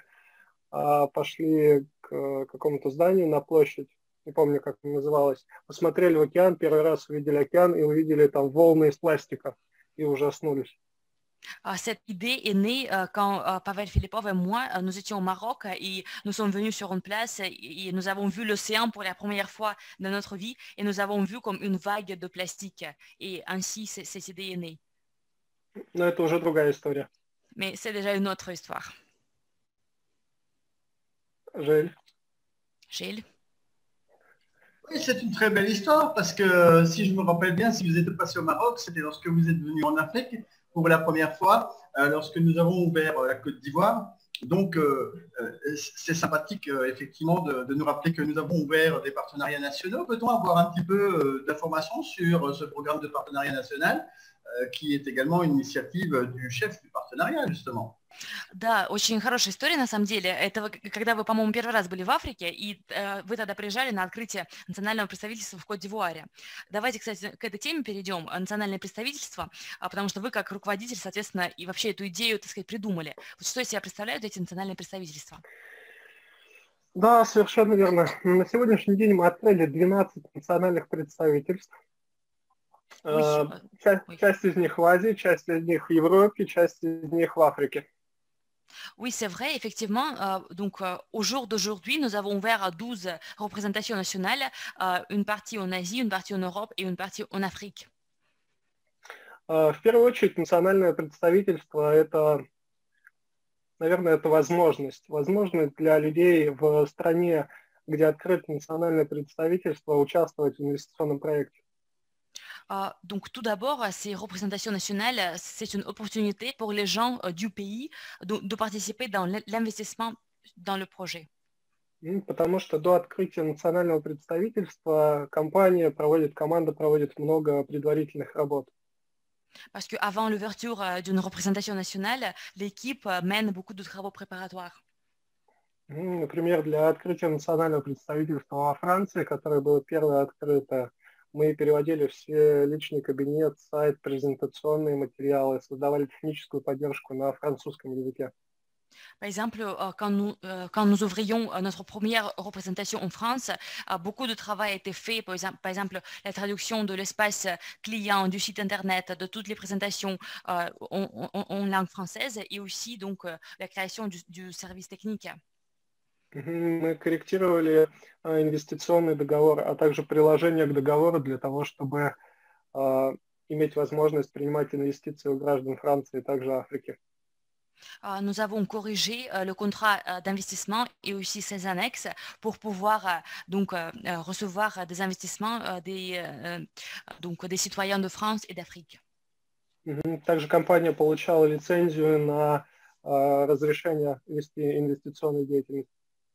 пошли к какому-то зданию на площадь, не помню, как это называлось, посмотрели в океан, первый раз увидели океан и увидели там волны из пластика и ужаснулись. Cette idée est née quand Pavel Filipov et moi, nous étions au Maroc et nous sommes venus sur une place et nous avons vu l'océan pour la première fois dans notre vie et nous avons vu comme une vague de plastique et ainsi cette idée est née. Но это уже другая история. Mais c'est déjà une autre histoire. Gilles. Gilles. Oui, c'est une très belle histoire parce que si je me rappelle bien, si vous êtes passé au Maroc, c'était lorsque vous êtes venu en Afrique pour la première fois, lorsque nous avons ouvert la Côte d'Ivoire. Donc, c'est sympathique, effectivement, de nous rappeler que nous avons ouvert des partenariats nationaux. Peut-on avoir un petit peu d'informations sur ce programme de partenariat national qui est également une initiative du chef du partenariat, justement? Да, очень хорошая история, на самом деле. Это когда вы, по-моему, первый раз были в Африке, и вы тогда приезжали на открытие национального представительства в Кот-д'Ивуаре. Давайте, кстати, к этой теме перейдем, национальное представительство, потому что вы, как руководитель, соответственно, и вообще эту идею, так сказать, придумали. Вот что из себя представляют эти национальные представительства? Да, совершенно верно. На сегодняшний день мы открыли 12 национальных представительств. Часть из них в Азии, часть из них в Европе, часть из них в Африке. Oui, c'est vrai, effectivement. Donc, au jour d'aujourd'hui, nous avons ouvert 12 représentations nationales, une partie en Asie, une partie en Europe et une partie en Afrique. В первую очередь, национальное представительство – это, наверное, это возможность. Возможность для людей в стране, где открыто национальное представительство, участвовать в инвестиционном проекте. Donc, tout d'abord, ces représentations nationales, c'est une opportunité pour les gens du pays de participer dans l'investissement dans le projet. Потому что до открытия национального представительства команда проводит много предварительных работ. Parce qu'avant l'ouverture d'une représentation nationale, l'équipe mène beaucoup de travaux préparatoires. Например, для открытия национального представительства во Франции, которое было первое открыто, мы переводили все личный кабинет, сайт, презентационные материалы, создавали техническую поддержку на французском языке. Par exemple, quand nous ouvrions notre première représentation en France, beaucoup de travail a été fait, par exemple la traduction de l'espace client, du site internet, de toutes les présentations en langue française et aussi donc la création du service technique. Мы корректировали инвестиционный договор, а также приложение к договору для того, чтобы иметь возможность принимать инвестиции у граждан Франции и также Африки. Nous avons corrigé le contrat d'investissement et aussi ses annexes pour pouvoir donc recevoir des investissements donc des citoyens de France et d'Afrique. Также компания получала лицензию на разрешение вести инвестиционную деятельность.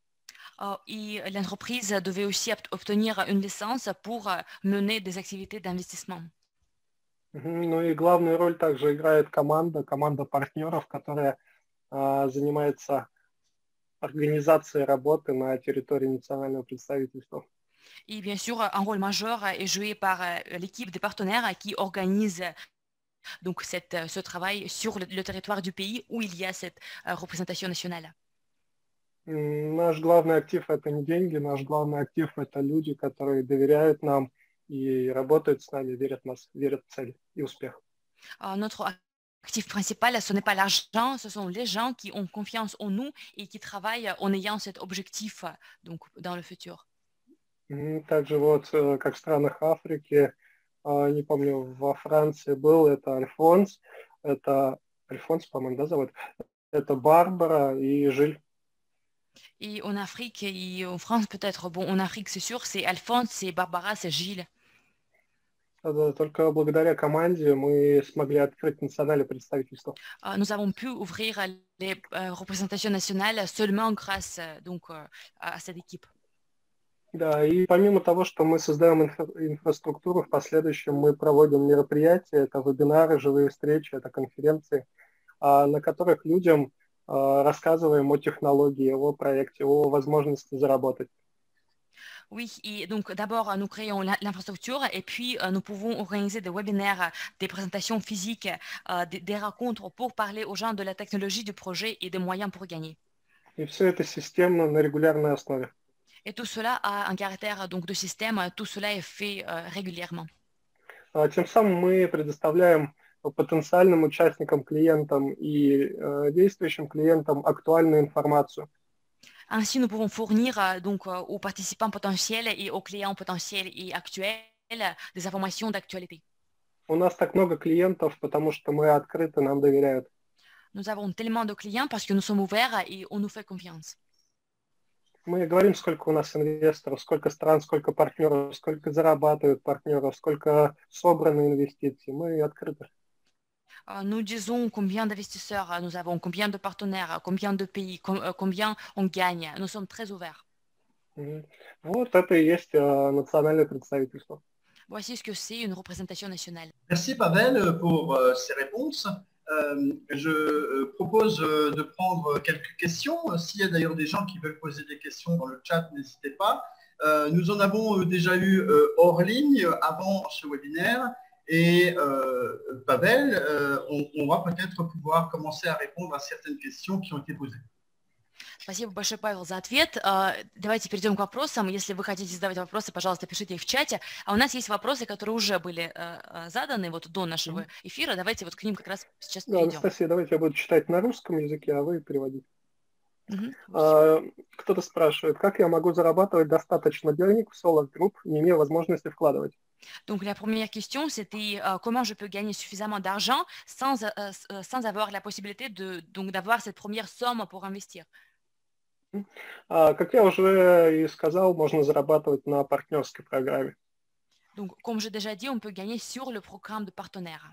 Et l'entreprise devait aussi obtenir une licence pour mener des activités d'investissement. Ну и главную роль также играет команда партнеров, которая занимается организацией работы на территории национального представительства. Et bien sûr, un rôle majeur est joué par l'équipe des partenaires qui organise donc ce travail sur le territoire du pays où il y a cette représentation nationale. Наш главный актив – это не деньги, наш главный актив – это люди, которые доверяют нам и работают с нами, верят в нас, верят в цель и успех. Notre actif principal, ce n'est pas l'argent, ce sont les gens qui ont confiance en nous et qui travaillent en ayant cet objectif donc, dans le futur. Также вот, как в странах Африки, не помню, во Франции был, это Альфонс, по-моему, да, зовут, это Барбара и Жиль. Et en Afrique et en France peut-être, bon, en Afrique c'est sûr, c'est Alphonse, c'est Barbara, c'est Gilles. Только благодаря команде мы смогли открыть национальное представительство. Nous avons pu ouvrir les représentations nationales seulement grâce donc, à cette équipe. Да, и помимо того, что мы создаем инфраструктуру, в последующем мы проводим мероприятия, это вебинары, живые встречи, это конференции, на которых людям рассказываем о технологии, о проекте, о возможности заработать. Oui, et donc d'abord nous créons l'infrastructure et puis nous pouvons organiser des webinaires, des présentations physiques, des rencontres pour parler aux gens de la technologie du projet et des moyens pour gagner. И все это системно на регулярной основе. Et tout cela a un caractère donc, de système, tout cela est fait régulièrement. Тем самым мы предоставляем потенциальным участникам, клиентам и действующим клиентам актуальную информацию. Ainsi, nous pouvons fournir donc, aux participants potentiels et aux clients potentiels et actuels des informations d'actualité. У нас так много клиентов, потому что мы открыты, нам доверяют. Nous avons tellement de clients parce que nous sommes ouverts et on nous fait confiance. Мы говорим, сколько у нас инвесторов, сколько стран, сколько партнеров, сколько зарабатывают партнеров, сколько собрано инвестиций. Мы открыты. Nous disons combien d'investisseurs nous avons, combien de partenaires, combien de pays, combien on gagne. Nous sommes très ouverts. Вот это и есть национальное представительство. Voici ce que c'est une représentation nationale. Merci Pavel pour ces réponses. Je propose de prendre quelques questions. S'il y a d'ailleurs des gens qui veulent poser des questions dans le chat, n'hésitez pas. Nous en avons déjà eu hors ligne avant ce webinaire. Et Pavel, on va peut-être pouvoir commencer à répondre à certaines questions qui ont été posées. Спасибо большое, Павел, за ответ. Давайте перейдем к вопросам. Если вы хотите задавать вопросы, пожалуйста, пишите их в чате. А у нас есть вопросы, которые уже были заданы вот до нашего эфира. Давайте вот к ним как раз сейчас перейдем. Анастасия, давайте я буду читать на русском языке, а вы переводите. Кто-то спрашивает, как я могу зарабатывать достаточно денег в Solar Group, не имея возможности вкладывать? Donc la première question, c'était comment je peux gagner suffisamment d'argent sans avoir la possibilité d'avoir cette première somme pour investir. Как я уже и сказал, можно зарабатывать на партнерской программе. Donc, comme j'ai déjà dit, on peut gagner sur le programme de partenaire.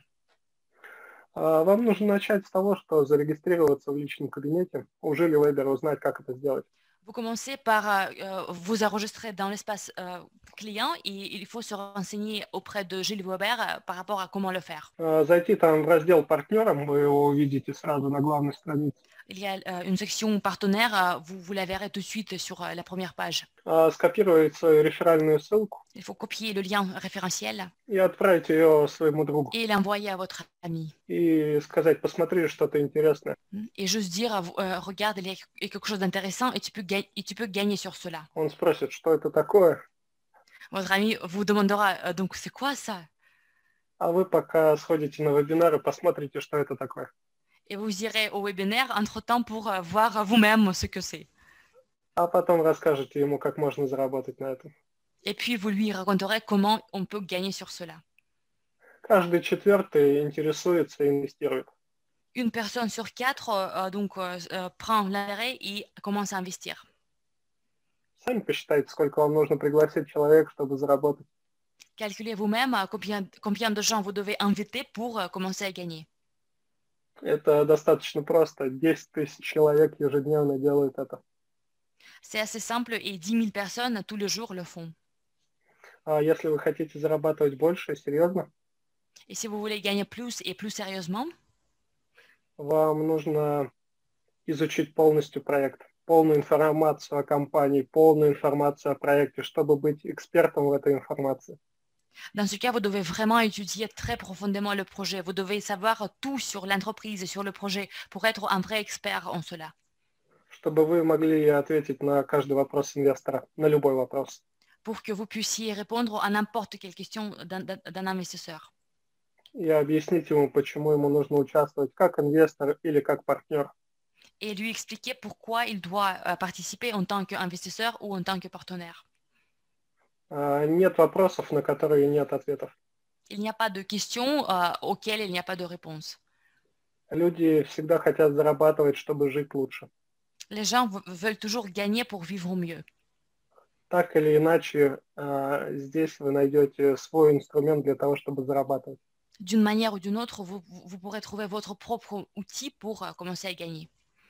Вам нужно начать с того, что зарегистрироваться в личном кабинете. У Жили Вебера узнать, как это сделать. Vous commencez par vous enregistrer dans l'espace client et il faut se renseigner auprès de Gilles Weber par rapport à comment le faire. Зайти там в раздел партнерам, вы его увидите сразу на главной странице. Il y a une section partenaire, vous la verrez tout de suite sur la première page. Скопировать свою реферальную ссылку. Il faut copier le lien référentiel. И отправить ее своему другу. Et l'envoyer à votre ami. И сказать, посмотри, что-то интересное. Et juste dire, regarde, il y a quelque chose d'intéressant et tu peux gagner sur cela. Он спросит, что это такое. Votre ami vous demandera, donc c'est quoi ça? А вы пока сходите на вебинар и посмотрите, что это такое. Et vous irez au webinaire entre-temps pour voir vous-même ce que c'est. А потом расскажете ему, как можно заработать на этом. Et puis vous lui raconterez comment on peut gagner sur cela. Каждый четвертый интересуется и инвестирует. Une personne sur 4 prend l'intérêt et commence à investir. Сами посчитайте, сколько вам нужно пригласить человек, чтобы заработать. Calculez vous-même combien de gens vous devez inviter pour commencer à gagner. Это достаточно просто. 10 тысяч человек ежедневно делают это. C'est assez simple et 10 000 personnes tous les jours le font. А если вы хотите зарабатывать больше, серьезно, Et si vous voulez gagner plus et plus sérieusement, вам нужно изучить полностью проект, полную информацию о компании, полную информацию о проекте, чтобы быть экспертом в этой информации. Dans ce cas, vous devez vraiment étudier très profondément le projet. Vous devez savoir tout sur l'entreprise et sur le projet pour être un vrai expert en cela. Чтобы вы могли ответить на каждый вопрос инвестора, на любой вопрос. Pour que vous puissiez répondre à n'importe quelle question d'un investisseur. И объяснить ему, почему ему нужно участвовать как инвестор или как партнер. Et lui expliquer pourquoi il doit participer en tant qu'investisseur ou en tant que partenaire. Нет вопросов, на которые нет ответов. Il n'y a pas de questions auxquelles il n'y a pas de réponse. Люди всегда хотят зарабатывать, чтобы жить лучше. Les gens veulent toujours gagner pour vivre mieux. Так или иначе, здесь вы найдете свой инструмент для того, чтобы зарабатывать. D'une manière ou d'une autre, vous pourrez trouver votre propre outil pour commencer à gagner.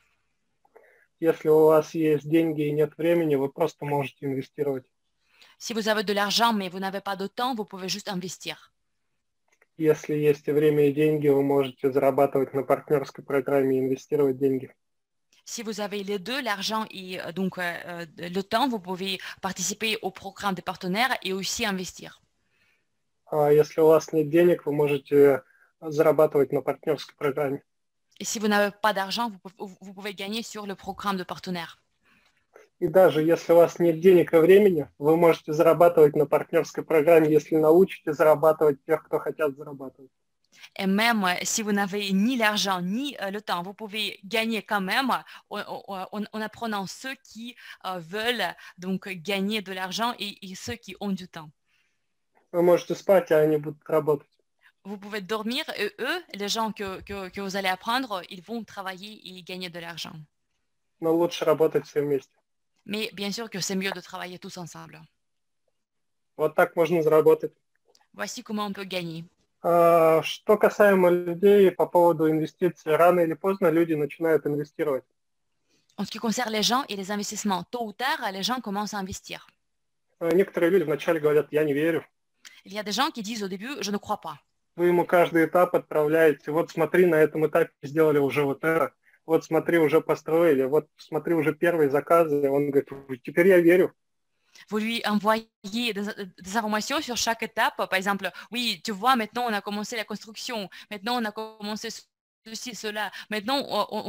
Если у вас есть деньги и нет времени, вы просто можете инвестировать. Si vous avez de l'argent mais vous n'avez pas de temps, vous pouvez juste investir. Если есть время и деньги, вы можете зарабатывать на партнерской программе и инвестировать деньги. Si vous avez les deux, l'argent et donc le temps, vous pouvez participer au programme des partenaires et aussi investir. Если у вас нет денег, вы можете зарабатывать на партнерской программе. Et si vous n'avez pas d'argent, vous pouvez gagner sur le programme de partenaire. И даже если у вас нет денег и времени, вы можете зарабатывать на партнерской программе, если научите зарабатывать тех, кто хотят зарабатывать. Et même si vous n'avez ni l'argent ni le temps, vous pouvez gagner quand même en apprenant ceux qui veulent donc gagner de l'argent et ceux qui ont du temps. Вы можете спать, а они будут работать. Vous pouvez dormir et eux, les gens que vous allez apprendre, ils vont travailler et gagner de l'argent. Но лучше работать все вместе. Mais bien sûr que c'est mieux de travailler tous ensemble. Вот так можно заработать. Voici comment on peut gagner. Что касаемо людей по поводу инвестиций, рано или поздно люди начинают инвестировать. En ce qui concerne les gens et les investissements, tôt ou tard, les gens commencent à investir. Некоторые люди вначале говорят, я не верю. Il y a des gens qui disent au début, je ne crois pas. Вы ему каждый этап отправляете. Вот смотри, на этом этапе сделали уже вот это. Вот смотри, уже построили. Вот смотри, уже первые заказы. Он говорит, теперь я верю. Vous lui envoyez des informations sur chaque étape. Par exemple, oui, tu vois, maintenant on a commencé la construction. Maintenant on a commencé ceci, cela. Maintenant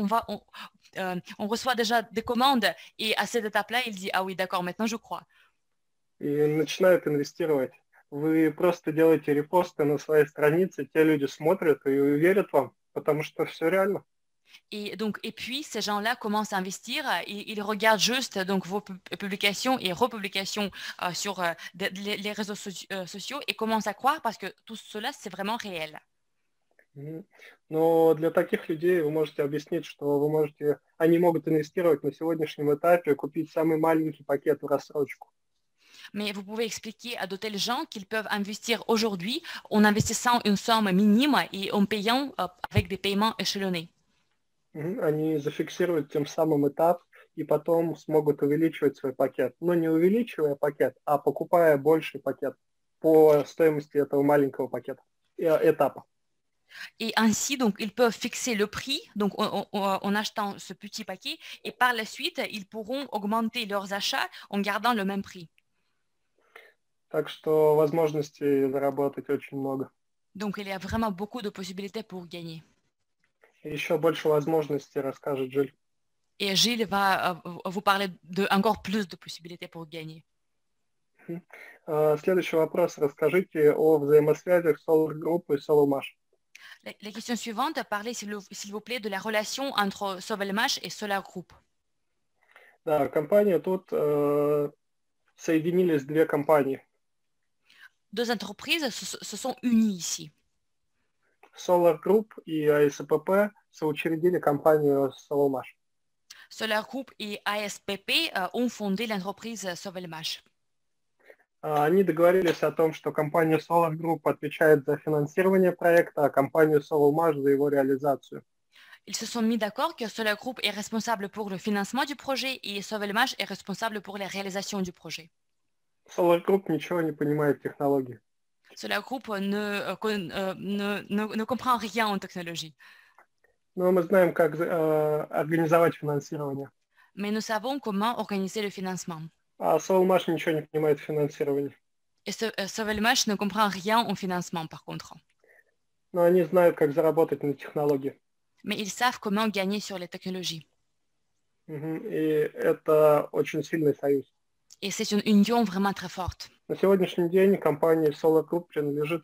on reçoit déjà des commandes. Et à cette étape-là, il dit, ah oui, d'accord, maintenant je crois. И начинают инвестировать. Вы просто делаете репосты на своей странице, те люди смотрят и верят вам, потому что все реально. Et puis, ces gens-là commencent à investir. Ils regardent juste donc, vos publications et republications sur les réseaux sociaux et commencent à croire parce que tout cela, c'est vraiment réel. Но для таких людей вы можете объяснить, что вы можете, они могут инвестировать на сегодняшнем этапе, купить самый маленький пакет в рассрочку. Mais vous pouvez expliquer à de tels gens qu'ils peuvent investir aujourd'hui en investissant une somme minime et en payant avec des paiements échelonnés. Они зафиксируют тем самым этап и потом смогут увеличивать свой пакет. Но не увеличивая пакет, а покупая больший пакет по стоимости этого маленького пакета, этапа. Et ainsi, donc, ils peuvent fixer le prix donc, en achetant ce petit paquet et par la suite, ils pourront augmenter leurs achats en gardant le même prix. Так что возможностей заработать очень много. Donc, il y a vraiment beaucoup de possibilités pour gagner. И еще больше возможностей расскажет Жиль. Et Gilles va vous parler de encore plus de possibilités pour gagner. Следующий вопрос. Расскажите о взаимосвязях Solar Group и Sovelmash. La question suivante, parlez s'il vous plaît de la relation entre Sovelmash et Solar Group. Да, компания тут соединились две компании. Deux entreprises se sont unies ici. Solar Group и ASPP соучредили компанию Sovelmash. Solar Group et ASPP ont fondé l'entreprise Sovelmash. Они договорились о том, что компания Solar Group отвечает за финансирование проекта, а компания Sovelmash за его реализацию. Ils se sont mis d'accord que Solar Group est responsable pour le financement du projet et Sovelmash est responsable pour la réalisation du projet. Solar Group ничего не понимает в технологии. Solar Group ne comprend rien en technologie. Но мы знаем, как организовать финансирование. Mais nous savons comment organiser le financement. А Sovelmash ничего не понимает в финансировании. Et Sovelmash ne comprend rien en financement, par contre. Но они знают, как заработать на технологии. Mais ils savent comment gagner sur les technologies. И это очень сильный союз. Et c'est une union vraiment très forte. На сегодняшний день компании Solar Group принадлежит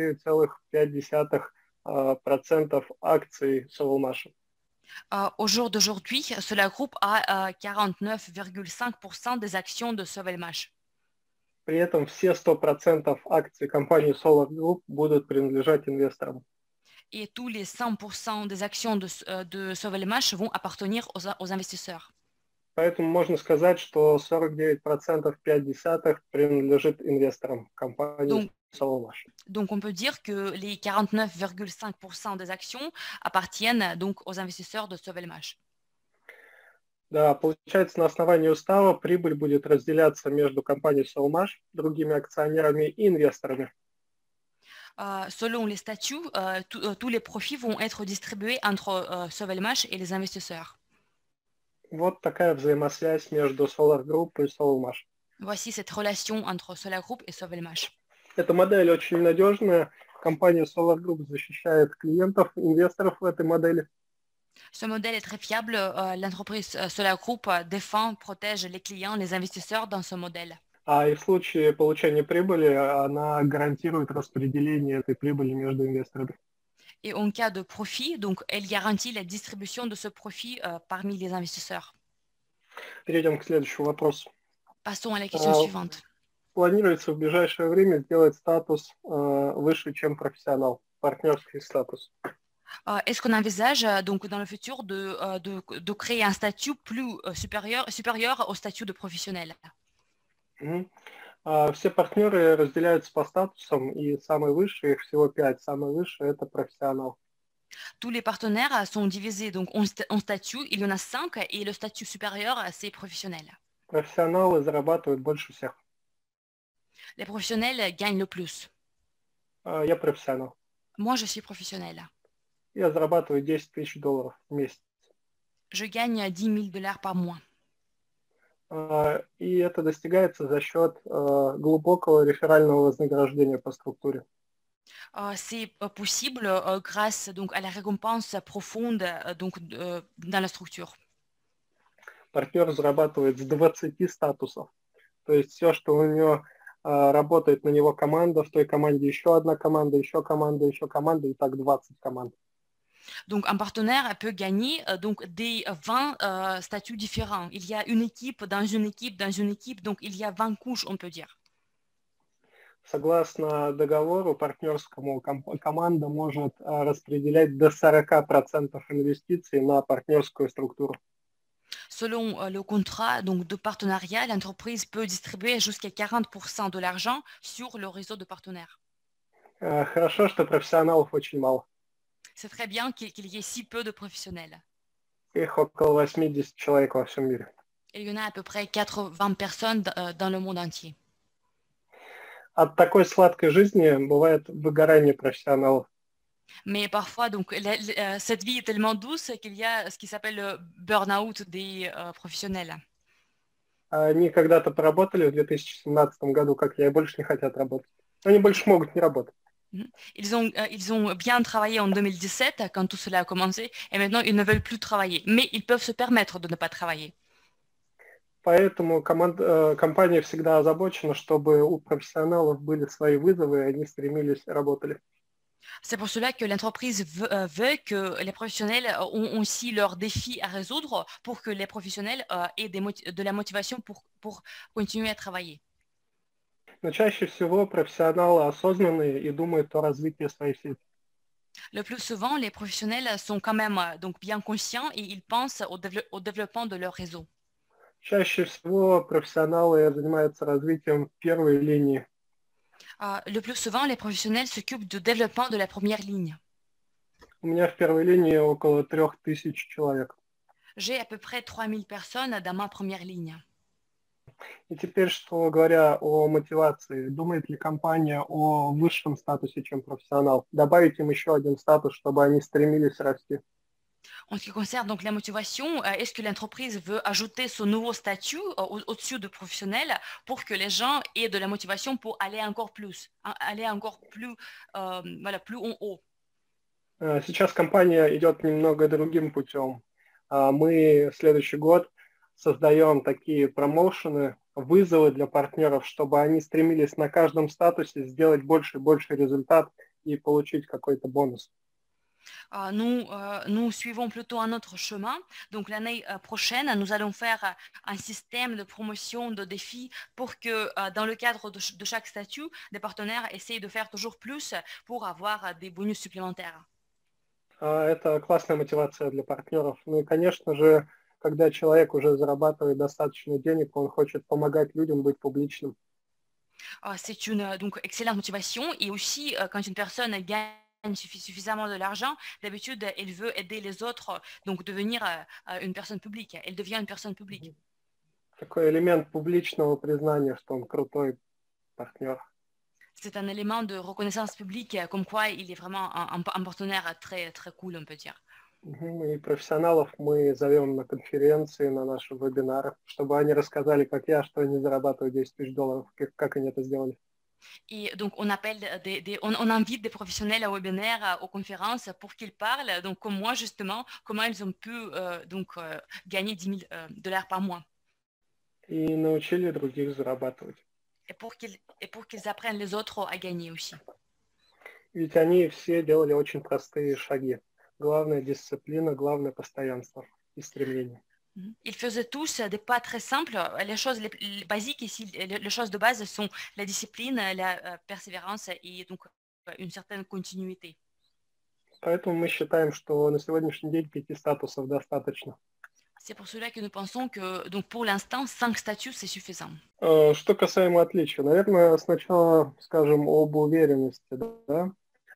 49,5% акций Sovelmash. Au jour d'aujourd'hui, Solar Group a 49,5% des actions de Sovelmash. При этом все 100% акций компании Solar Group будут принадлежать инвесторам. Et tous les 100% des actions de Sovelmash vont appartenir aux investisseurs. Поэтому можно сказать, что 49,5% принадлежит инвесторам компании Sovelmash. Donc, on peut dire que les 49,5% des actions appartiennent donc aux investisseurs de Sovelmash. Да, получается, на основании устава прибыль будет разделяться между компанией Sovelmash, другими акционерами и инвесторами. Selon les statuts, tous les profits vont être distribués entre Sovelmash et les investisseurs. Вот такая взаимосвязь между Solar Group и Sovelmash. Voici cette relation entre Solar Group et Sovelmash. Эта модель очень надежная. Компания Solar Group защищает клиентов, инвесторов в этой модели. Ce modèle est très fiable. L'entreprise Solar Group défend, protège les clients, les investisseurs dans ce modèle. И в случае получения прибыли она гарантирует распределение этой прибыли между инвесторами. Et en cas de profit, donc, elle garantit la distribution de ce profit parmi les investisseurs. Перейдем к следующему вопросу. Passons à la question suivante. Планируется в ближайшее время сделать статус выше, чем профессионал, партнерский статус. Est-ce qu'on envisage donc dans le futur de créer un statut plus supérieur au statut de professionnel? Мгм. Все партнеры разделяются по статусам, и самый высший, их всего 5, самый высший – это профессионал. Tous les partenaires sont divisés donc en statuts, il y en a 5 et le statut supérieur, c'est professionnel. Профессионалы зарабатывают больше всех. Les professionnels gagnent le plus. Я профессионал. Moi, je suis professionnel. Я зарабатываю $10 000 в месяц. Je gagne 10 000 $ par mois. И это достигается за счет глубокого реферального вознаграждения по структуре. C'est possible grâce donc à la récompense profonde dans la structure. Партнер зарабатывает с 20 статусов. То есть все, что у него работает на него команда, в той команде еще одна команда, еще команда, еще команда, и так 20 команд. Donc, un partenaire peut gagner donc des 20 statuts différents. Il y a une équipe dans une équipe dans une équipe, donc il y a 20 couches, on peut dire. Согласно договору партнерскому, команда может распределять до 40% инвестиций на партнерскую структуру. Selon le contrat donc, de partenariat, l'entreprise peut distribuer jusqu'à 40% de l'argent sur le réseau de partenaires. Хорошо, что профессионалов очень мало. C'est très bien qu'il y ait si peu de professionnels. Их около 80 человек во всем мире. Il y en a à peu près 80 personnes dans le monde entier. От такой сладкой жизни бывает выгорание профессионалов. Mais parfois, donc, cette vie est tellement douce qu'il y a ce qui s'appelle le burn-out des professionnels. Они когда-то поработали в 2017 году, как я, и больше не хотят работать. Они больше могут не работать. Ils ont bien travaillé en 2017 quand tout cela a commencé et maintenant ils ne veulent plus travailler. Mais ils peuvent se permettre de ne pas travailler. Поэтому компания всегда озабочена, чтобы у профессионалов были свои вызовы, и они стремились, работали. C'est pour cela que l'entreprise veut que les professionnels ont aussi leurs défis à résoudre pour que les professionnels aient de la motivation pour continuer à travailler. Но чаще всего профессионалы осознанные и думают о развитии своей сети. Le plus souvent, les professionnels sont quand même donc bien conscients et ils pensent au développement de leur réseau. Чаще всего профессионалы занимаются развитием первой линии. Le plus souvent, les professionnels s'occupent du développement de la première ligne. У меня в первой линии около 3000 человек. J'ai à peu près 3000 personnes dans ma première ligne. И теперь, что говоря о мотивации, думает ли компания о высшем статусе, чем профессионал? Добавить им еще один статус, чтобы они стремились расти. En ce qui concerne donc la motivation, est-ce que l'entreprise veut ajouter ce nouveau statut au-dessus de professionnel pour que les gens aient de la motivation pour aller encore plus en haut? Сейчас компания идет немного другим путем. Мы следующий год создаем такие промоушены, вызовы для партнеров, чтобы они стремились на каждом статусе сделать больше и больше результат и получить какой-то бонус. Nous suivons plutôt un autre chemin. Donc l'année prochaine, nous allons faire un système de promotion de défis pour que dans le cadre de chaque statut, les partenaires essayent de faire toujours plus pour avoir des bonus supplémentaires. Это классная мотивация для партнеров. Ну и, конечно же, когда человек уже зарабатывает достаточно денег, он хочет помогать людям быть публичным. C'est une donc excellente motivation et aussi quand une personne gagne suffisamment de l'argent, d'habitude, elle veut aider les autres, donc devenir une personne publique. Elle devient une personne publique. Такой элемент публичного признания, что он крутой партнер. C'est un élément de reconnaissance publique, comme quoi il est vraiment un partenaire très, très cool, on peut dire. И профессионалов мы зовем на конференции, на наши вебинары, чтобы они рассказали, как я, что они зарабатывают $10 000, как они это сделали. Et donc, on appelle on invite des professionnels à webinaires, aux conférences pour qu'ils parlent, donc comme moi justement, comment ils ont pu gagner $10 000 par mois. И научили других зарабатывать. Et pour qu'ils apprennent les autres à gagner aussi. Ведь они все делали очень простые шаги. Главное дисциплина, главное постоянство и стремление. Ils faisaient tous des pas très simples. Les choses les basiques ici, les choses de base sont la discipline, la persévérance et donc une certaine continuité. Поэтому мы считаем, что на сегодняшний день 5 статусов достаточно. C'est pour cela que nous pensons que, donc pour l'instant, 5 statuts, c'est suffisant. Что касаемо отличия, наверное, сначала скажем об уверенности. Да?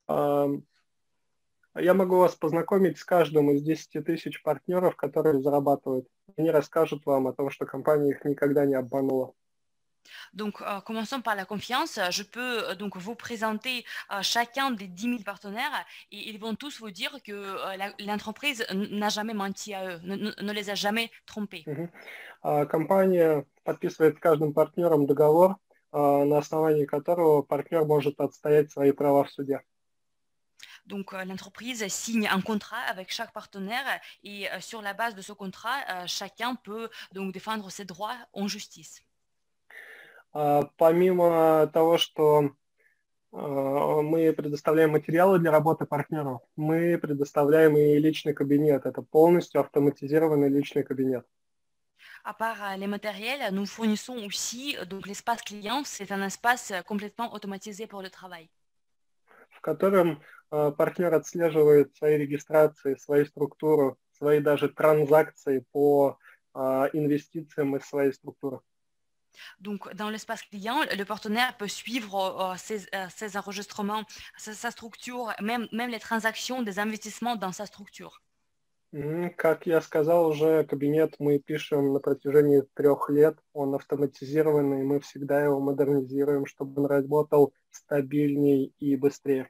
Я могу вас познакомить с каждым из 10 тысяч партнеров, которые зарабатывают. Они расскажут вам о том, что компания их никогда не обманула. Donc, commençons par la confiance. Je peux donc vous présenter chacun des 10 000 partenaires et ils vont tous vous dire que l'entreprise n'a jamais menti à eux, ne les a jamais trompés. Компания подписывает с каждым партнером договор, на основании которого партнер может отстоять свои права в суде. Donc, l'entreprise signe un contrat avec chaque partenaire et sur la base de ce contrat, chacun peut donc défendre ses droits en justice. Помимо того, что мы предоставляем материалы для работы партнеров, мы предоставляем и личный кабинет. Это полностью автоматизированный личный кабинет. À part les matériels, nous fournissons aussi donc l'espace client. C'est un espace complètement automatisé pour le travail. В котором партнер отслеживает свои регистрации, свою структуру, свои даже транзакции по инвестициям из своей структуры. Donc, dans l'espace client, le partenaire peut suivre ses enregistrements, sa structure, même les transactions des investissements dans sa structure. Как я сказал уже, кабинет мы пишем на протяжении 3 лет. Он автоматизированный, мы всегда его модернизируем, чтобы он работал стабильнее и быстрее.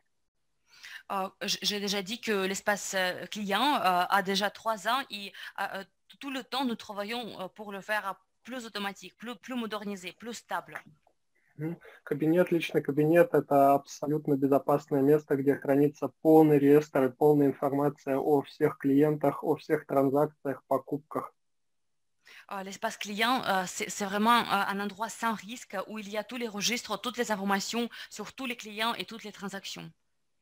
J'ai déjà dit que l'espace client a déjà 3 ans et tout le temps, nous travaillons pour le faire plus automatique, plus modernisé, plus stable. Кабинет, личный кабинет – это абсолютно безопасное место, где хранится полный реестр и полная информация о всех клиентах, о всех транзакциях, покупках. L'espace client, c'est vraiment un endroit sans risque où il y a tous les registres, toutes les informations sur tous les clients et toutes les transactions.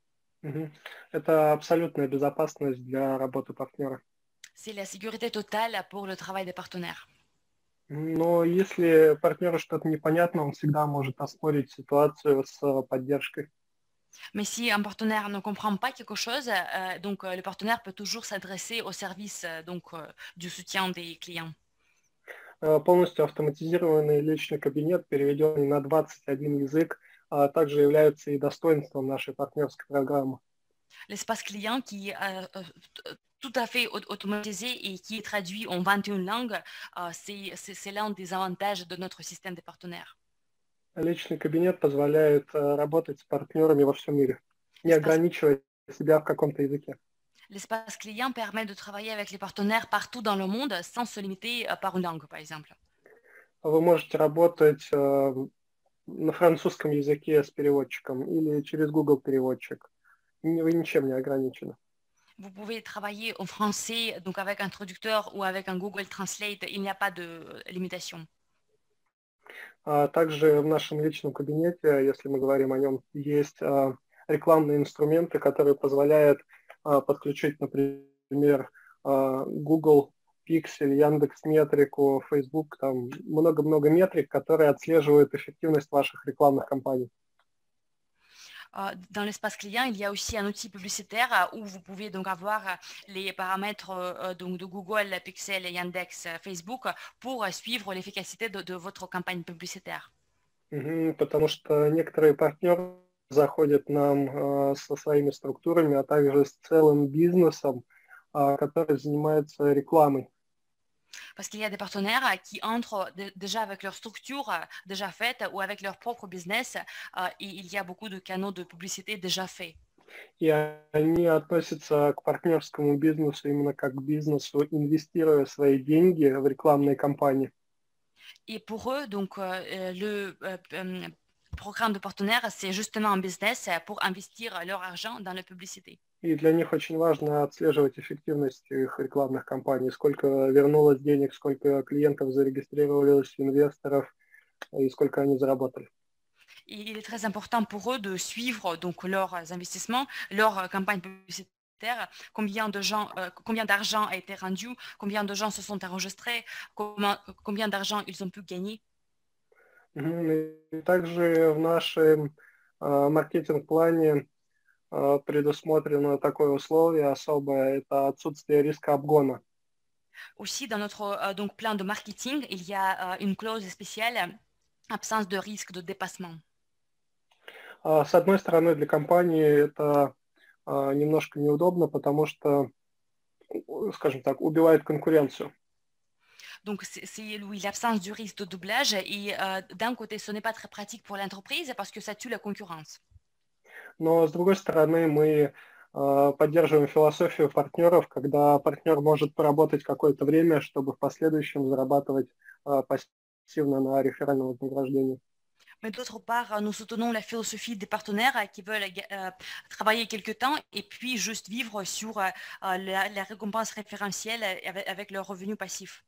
Это абсолютная безопасность для работы партнера. C'est la sécurité totale pour le travail des partenaires. Но если партнеру что-то непонятно, он всегда может оспорить ситуацию с поддержкой. Mais si un partenaire ne comprend pas quelque chose, donc le partenaire peut toujours s'adresser au service du soutien des clients. Полностью автоматизированный личный кабинет, переведенный на 21 язык, также является и достоинством нашей партнерской программы. L'espace client qui est tout à fait automatisé et qui est traduit en 21 langues, c'est l'un des avantages de notre système de partenaires. Личный кабинет позволяет работать с партнерами во всем мире, не ограничивая себя в каком-то языке. L'espace client permet de travailler avec les partenaires partout dans le monde sans se limiter par une langue, par exemple. Вы можете работать на французском языке с переводчиком или через Google переводчик. Вы ничем не ограничены. Vous pouvez travailler en français, donc avec un traducteur ou avec un Google Translate. Il n'y a pas de limitation. Также в нашем личном кабинете, если мы говорим о нем, есть рекламные инструменты, которые позволяют подключить, например, Google Pixel, Яндекс.Метрику, Facebook, там много-много метрик, которые отслеживают эффективность ваших рекламных кампаний. Dans l'espace client, il y a aussi un outil publicitaire où vous pouvez donc avoir les paramètres donc de Google, Pixel, Yandex, Facebook pour suivre l'efficacité de votre campagne publicitaire. Потому что некоторые партнеры заходят нам со своими структурами, а также с целым бизнесом, который занимается рекламой. Parce qu'il y a des partenaires qui entrent déjà avec leur structure déjà faite ou avec leur propre business et il y a beaucoup de canaux de publicité déjà faits. И они относятся к партнерскому бизнесу именно как к бизнесу, инвестируя свои деньги в рекламные кампании. Et pour eux, donc, le programme de partenaire, c'est justement un business pour investir leur argent dans la publicité. И для них очень важно отслеживать эффективность их рекламных кампаний, сколько вернулось денег, сколько клиентов зарегистрировалось, инвесторов, и сколько они заработали. Il est très important pour eux de suivre donc leurs investissements, leur campagne publicitaire, combien d'argent a été rendu, combien de gens se sont enregistrés, combien d'argent ils ont pu gagner. И также в нашем маркетинг-плане предусмотрено такое условие особое, это отсутствие риска обгона. Aussi, dans notre donc, plan de marketing, il y a une clause spéciale, absence de risque de dépassement. С одной стороны, для компании это немножко неудобно, потому что, скажем так, убивает конкуренцию. Donc, c'est oui, l'absence du risque de doublage. Et d'un côté, ce n'est pas très pratique pour l'entreprise parce que ça tue la concurrence. Но, с другой стороны, мы поддерживаем философию партнеров, когда партнер может поработать какое-то время, чтобы в последующем зарабатывать пассивно на реферальном вознаграждении. Mais d'autre part, nous soutenons la philosophie des partenaires qui veulent travailler quelque temps et puis juste vivre sur la récompense référentielle avec leur revenu passif.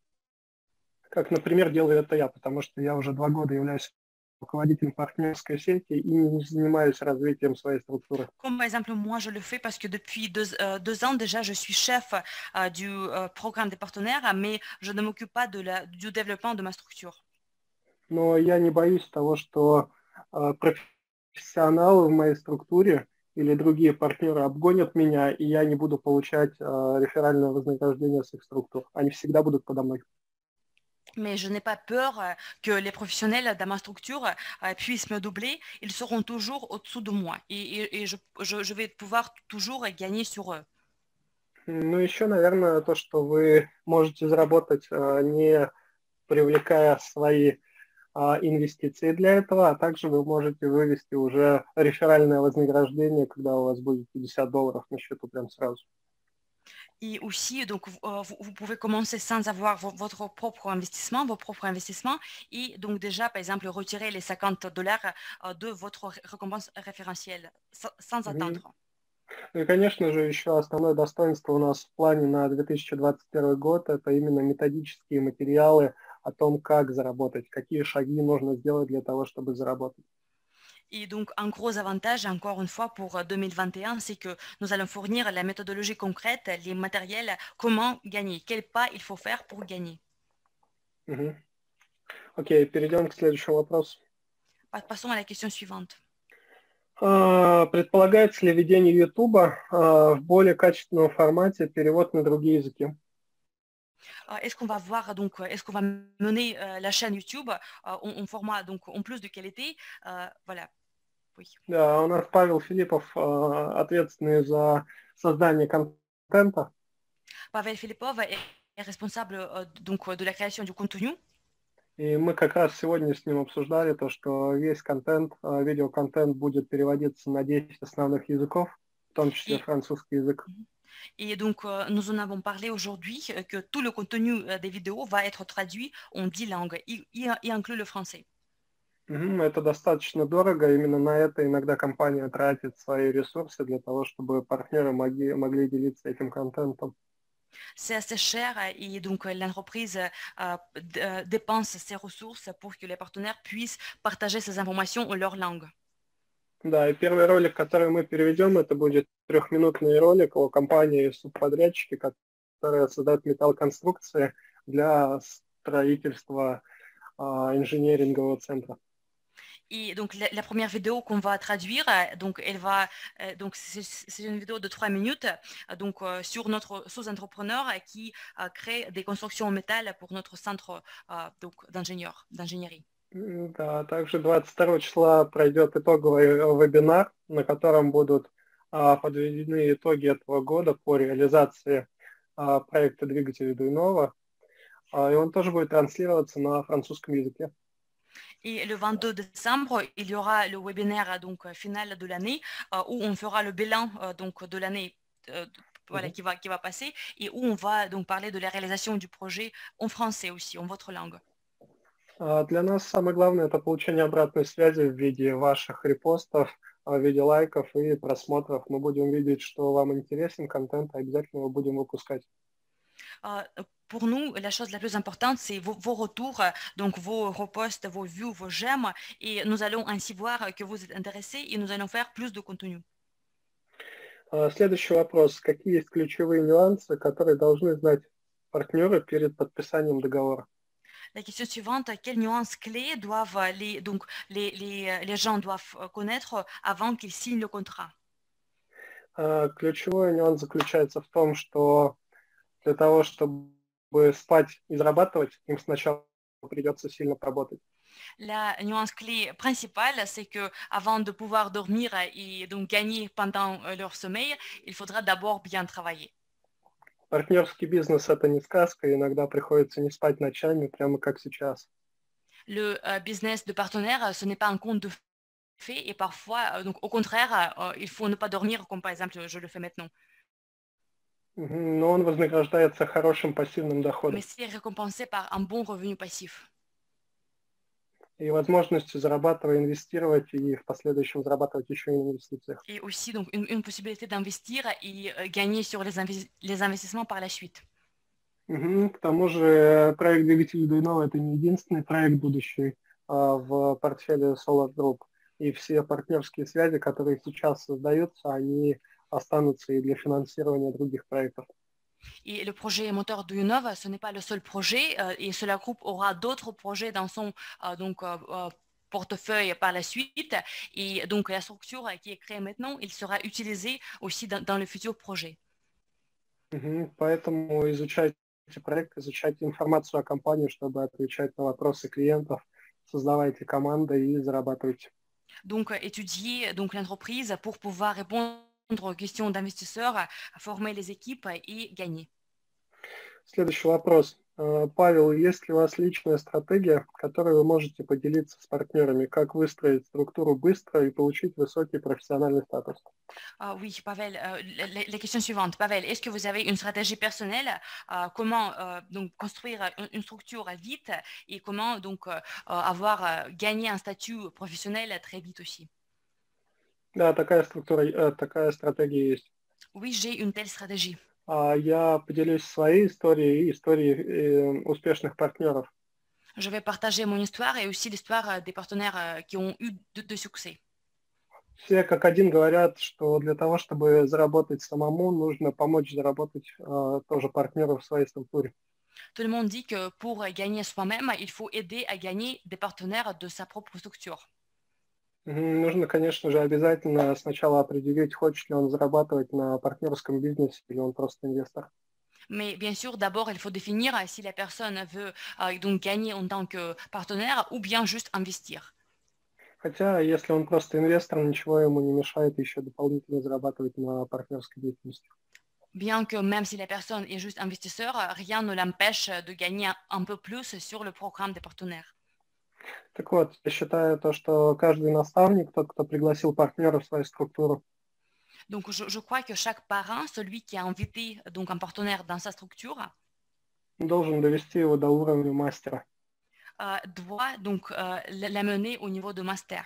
Как, например, делаю это я, потому что я уже 2 года являюсь руководителем партнерской сети и не занимаюсь развитием своей структуры. Comme par exemple, moi, je le fais parce que depuis 2 ans déjà, je suis chef du programme des partenaires, mais je ne m'occupe pas du développement de ma structure. Но я не боюсь того, что профессионалы в моей структуре или другие партнеры обгонят меня, и я не буду получать реферальное вознаграждение с их структур. Они всегда будут подо мной. Mais je n'ai pas peur que les professionnels dans ma structure puissent me doubler. Ils seront toujours au-dessous de moi et je vais pouvoir toujours gagner sur eux. Ну, еще, наверное, то, что вы можете заработать, не привлекая свои инвестиции для этого, а также вы можете вывести уже реферальное вознаграждение, когда у вас будет $50 на счету прям сразу. Et aussi, donc, vous pouvez commencer sans avoir votre propre investissement, vos propres investissements, et donc déjà, par exemple, retirer les $50 de votre récompense référentielle sans attendre. Ну и, конечно же, еще основное достоинство у нас в плане на 2021 год – это именно методические материалы о том, как заработать, какие шаги нужно сделать для того, чтобы заработать. Et donc, un gros avantage, encore une fois, pour 2021, c'est que nous allons fournir la méthodologie concrète, les matériels, comment gagner, quels pas il faut faire pour gagner. Окей, перейдем к следующему вопросу. Passons à la question suivante. Предполагается ли ведение YouTube в более качественном формате перевод на другие языки? Est-ce qu'on va voir, donc, est-ce qu'on va mener la chaîne YouTube en format, donc, en plus de qualité, voilà. Oui. Да, у нас Павел Филиппов, ответственный за создание контента. Pavel Filipov est responsable donc, de la création du contenu. И мы как раз сегодня с ним обсуждали то, что весь контент, видеоконтент будет переводиться на 10 основных языков, в том числе французский язык. Et donc, nous en avons parlé aujourd'hui que tout le contenu des vidéos va être traduit en 10 langues, y inclut le français. Это достаточно дорого, именно на это иногда компания тратит свои ресурсы для того, чтобы партнеры могли делиться этим контентом. C'est assez cher et donc l'entreprise dépense ses ressources pour que les partenaires puissent partager ces informations en leur langue. Да, и первый ролик, который мы переведем, это будет 3-минутный ролик о компании-субподрядчике, которая создает металлоконструкции для строительства инженерингового центра. Et donc la première vidéo qu'on va traduire, donc elle va, donc c'est une vidéo de 3 minutes, donc sur notre sous-entrepreneur qui crée des constructions en métal pour notre centre donc d'ingénierie. Да, также 22 числа пройдет итоговый вебинар, на котором будут подведены итоги этого года по реализации проекта двигателя Дуйнова, и он тоже будет транслироваться на французском языке. Et le 22 décembre, il y aura le webinaire donc, final de l'année où on fera le bilan donc, de l'année voilà, qui va passer et où on va donc parler de la réalisation du projet en français aussi, en votre langue. Для нас самое главное – это получение обратной связи в виде ваших репостов, в виде лайков и просмотров. Мы будем видеть, что вам интересен контент, обязательно его будем выпускать. Pour nous, la chose la plus importante, c'est vos retours, donc vos reposts, vos vues, vos j'aime, et nous allons ainsi voir que vous êtes intéressés et nous allons faire plus de contenu. Следующий вопрос. Какие есть ключевые нюансы, которые должны знать партнеры перед подписанием договора? La question suivante, quelles nuances clés doivent les gens doivent connaître avant qu'ils signent le contrat? Ключевой нюанс заключается в том, что для того, чтобы спать и зарабатывать, им сначала придется сильно поработать. La nuance clé principale, c'est que avant de pouvoir dormir et donc gagner pendant leur sommeil, il faudra d'abord bien travailler. Партнерский бизнес – это не сказка, иногда приходится не спать ночами, прямо как сейчас. Le business de partenaire, ce n'est pas un conte de fées et parfois, donc au contraire, il faut ne pas dormir, comme par exemple je le fais maintenant. Но он вознаграждается хорошим пассивным доходом Mais c'est récompensé par un bon revenu passif и возможностью зарабатывать, инвестировать и в последующем зарабатывать еще и на инвестициях. et aussi donc une possibilité d'investir et gagner sur les investissements par la suite. К тому же проект двигателя Дуйнова – это не единственный проект будущий в портфеле Solar Group. И все партнерские связи, которые сейчас создаются, они останутся и для финансирования других проектов. Et le projet moteur d'Uyunov, ce n'est pas le seul projet, et Solar Group aura d'autres projets dans son portefeuille par la suite. Et donc la structure qui est créée maintenant, il sera utilisée aussi dans le futur projet. Поэтому изучайте проект, изучайте информацию о компании, чтобы отвечать на вопросы клиентов, создавайте команды и зарабатывайте. Donc étudier donc l'entreprise pour pouvoir répondre aux questions d'investisseurs, former les équipes et gagner. Следующий вопрос. Павел, есть ли у вас личная стратегия, которой вы можете поделиться с партнерами, как выстроить структуру быстро и получить высокий профессиональный статус? Oui, Pavel, la question suivante. Pavel, est-ce que vous avez une stratégie personnelle, comment donc construire une structure vite et comment donc avoir gagné un statut professionnel très vite aussi? Да, такая стратегия есть. Oui, j'ai une telle stratégie. Я поделюсь своей историей и историей успешных партнеров. Je vais partager mon histoire et aussi l'histoire des partenaires qui ont eu de succès. Все как один говорят, что для того, чтобы заработать самому, нужно помочь заработать тоже партнеру в своей структуре. Tout le monde dit que pour gagner soi-même, il faut aider à gagner des partenaires de sa propre structure. Нужно, конечно же, обязательно сначала определить, хочет ли он зарабатывать на партнерском бизнесе или он просто инвестор. Mais bien sûr, d'abord, il faut définir si la personne veut donc gagner en tant que partenaire ou bien juste investir. Хотя, если он просто инвестор, ничего ему не мешает еще дополнительно зарабатывать на партнерской деятельности. Bien que même si la personne est juste investisseur, rien ne l'empêche de gagner un peu plus sur le programme des partenaires. Так вот, я считаю то, что каждый наставник, тот, кто пригласил партнера в свою структуру, Donc, je crois que chaque parrain, celui qui a invité donc un partenaire dans sa structure, должен довести его до уровня мастера. doit donc l'amener au niveau de master.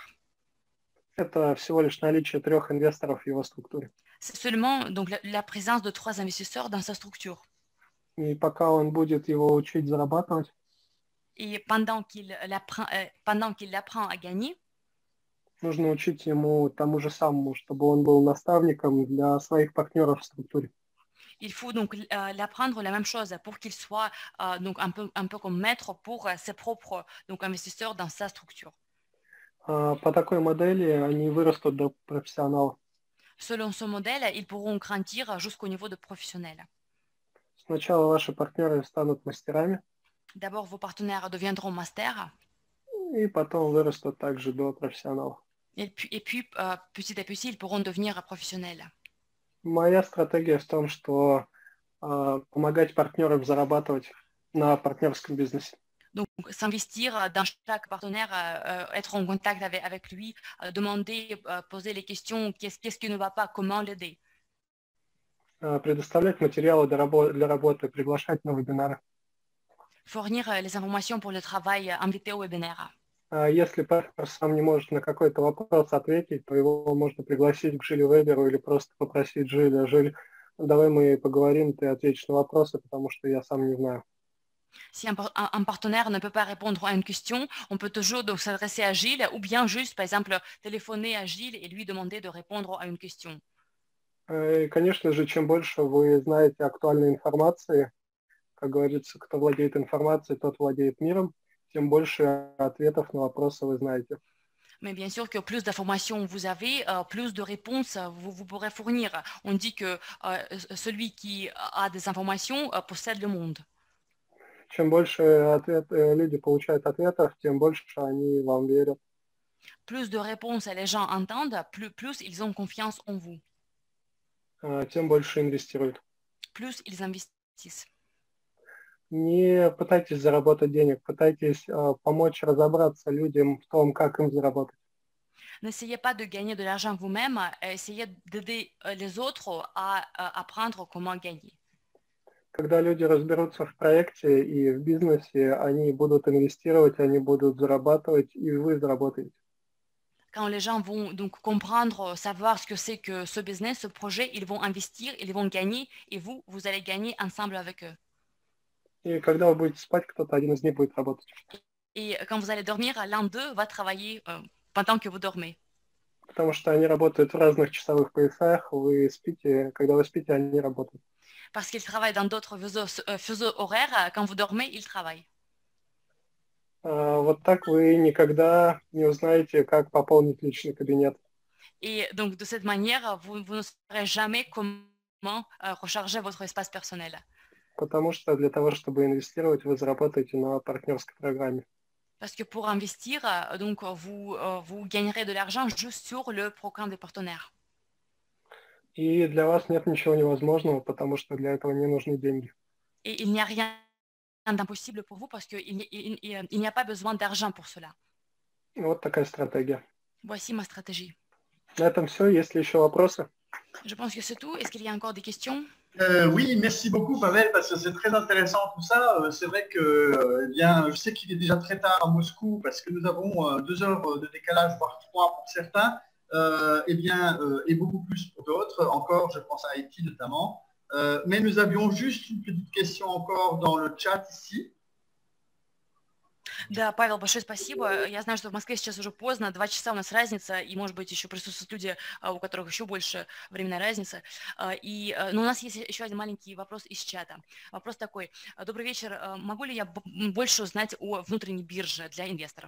Это всего лишь наличие 3 инвесторов в его структуре. C'est seulement donc la présence de 3 investisseurs dans sa structure. И пока он будет его учить зарабатывать, Et pendant qu'il apprend à gagner, нужно учить ему тому же самому, чтобы он был наставником для своих партнеров в структуре. il faut donc l'apprendre la même chose pour qu'il soit donc un peu comme maître pour ses propres donc investisseurs dans sa structure. По такой модели они вырастут до профессионалов. Selon ce modèle, ils pourront grandir jusqu'au niveau de professionnel. Сначала ваши партнеры станут мастерами, D'abord, vos partenaires deviendront masters и потом вырастут также до профессионалов. et puis petit à petit, ils pourront devenir professionnels. Моя стратегия в том, что помогать партнерам зарабатывать на партнерском бизнесе. Donc, s'investir dans chaque partenaire, être en contact avec lui, demander, poser les questions, qu'est-ce qui ne va pas, comment l'aider. Предоставлять материалы для работы, приглашать на вебинары. Fournir les informations pour le travail, inviter au webinaire. Если партнер сам не может на какой-то вопрос ответить, то его можно пригласить к Жилю Веберу или просто попросить Жиля: Жиль, давай мы поговорим, ты ответишь на вопросы, потому что я сам не знаю. Si un partenaire ne peut pas répondre à une question, on peut toujours donc s'adresser à Gilles ou bien juste, par exemple, téléphoner à Gilles et lui demander de répondre à une question. И, конечно же, чем больше вы знаете актуальной информации, как говорится, кто владеет информацией, тот владеет миром, тем больше ответов на вопросы вы знаете. Mais bien sûr que plus d'informations vous avez, plus de réponses vous pourrez fournir. On dit que celui qui a des informations possède le monde. Чем больше люди получают ответов, тем больше они вам верят. Plus de réponses les gens entendent, plus ils ont confiance en vous. Тем больше инвестируют. Plus ils investissent. Не пытайтесь заработать денег, пытайтесь помочь разобраться людям в том, как им заработать. N'essayez pas de gagner de l'argent vous-même, essayez d'aider les autres à apprendre comment gagner. Когда люди разберутся в проекте и в бизнесе, они будут инвестировать, они будут зарабатывать, и вы заработаете. Quand les gens vont donc comprendre, savoir ce que c'est que ce business, ce projet, ils vont investir, ils vont gagner, et vous allez gagner ensemble avec eux. И когда вы будете спать, кто-то один из них будет работать. Et quand vous allez dormir, l'un d'eux va travailler pendant que vous dormez. Потому что они работают в разных часовых поясах, вы спите, когда вы спите, они работают. Parce qu'ils travaillent dans d'autres fuseaux horaires, quand vous dormez, ils travaillent. Вот так вы никогда не узнаете, как пополнить личный кабинет. Et donc, de cette manière, vous ne saurez jamais comment recharger votre espace personnel. Потому что для того, чтобы инвестировать, вы заработаете на партнерской программе. Parce que pour investir, donc, vous gagnerez de l'argent juste sur le programme des partenaires. И для вас нет ничего невозможного, потому что для этого не нужны деньги. Et il n'y a rien d'impossible pour vous parce qu'il n'y a pas besoin d'argent pour cela. Вот такая стратегия. Voici ma stratégie. На этом все. Есть ли еще вопросы? Je pense que c'est tout. Est-ce qu'il y a encore des questions? Oui, merci beaucoup Pavel, parce que c'est très intéressant tout ça. C'est vrai que, bien, je sais qu'il est déjà très tard à Moscou, parce que nous avons 2 heures de décalage, voire 3 pour certains, et beaucoup plus pour d'autres. Encore, je pense à Haïti notamment. Mais nous avions juste une petite question encore dans le chat ici. Да, Павел, большое спасибо. Я знаю, что в Москве сейчас уже поздно, 2 часа у нас разница, и, может быть, еще присутствуют люди, у которых еще больше временная разница. Но у нас есть еще один маленький вопрос из чата. Вопрос такой. Добрый вечер. Могу ли я больше узнать о внутренней бирже для инвесторов?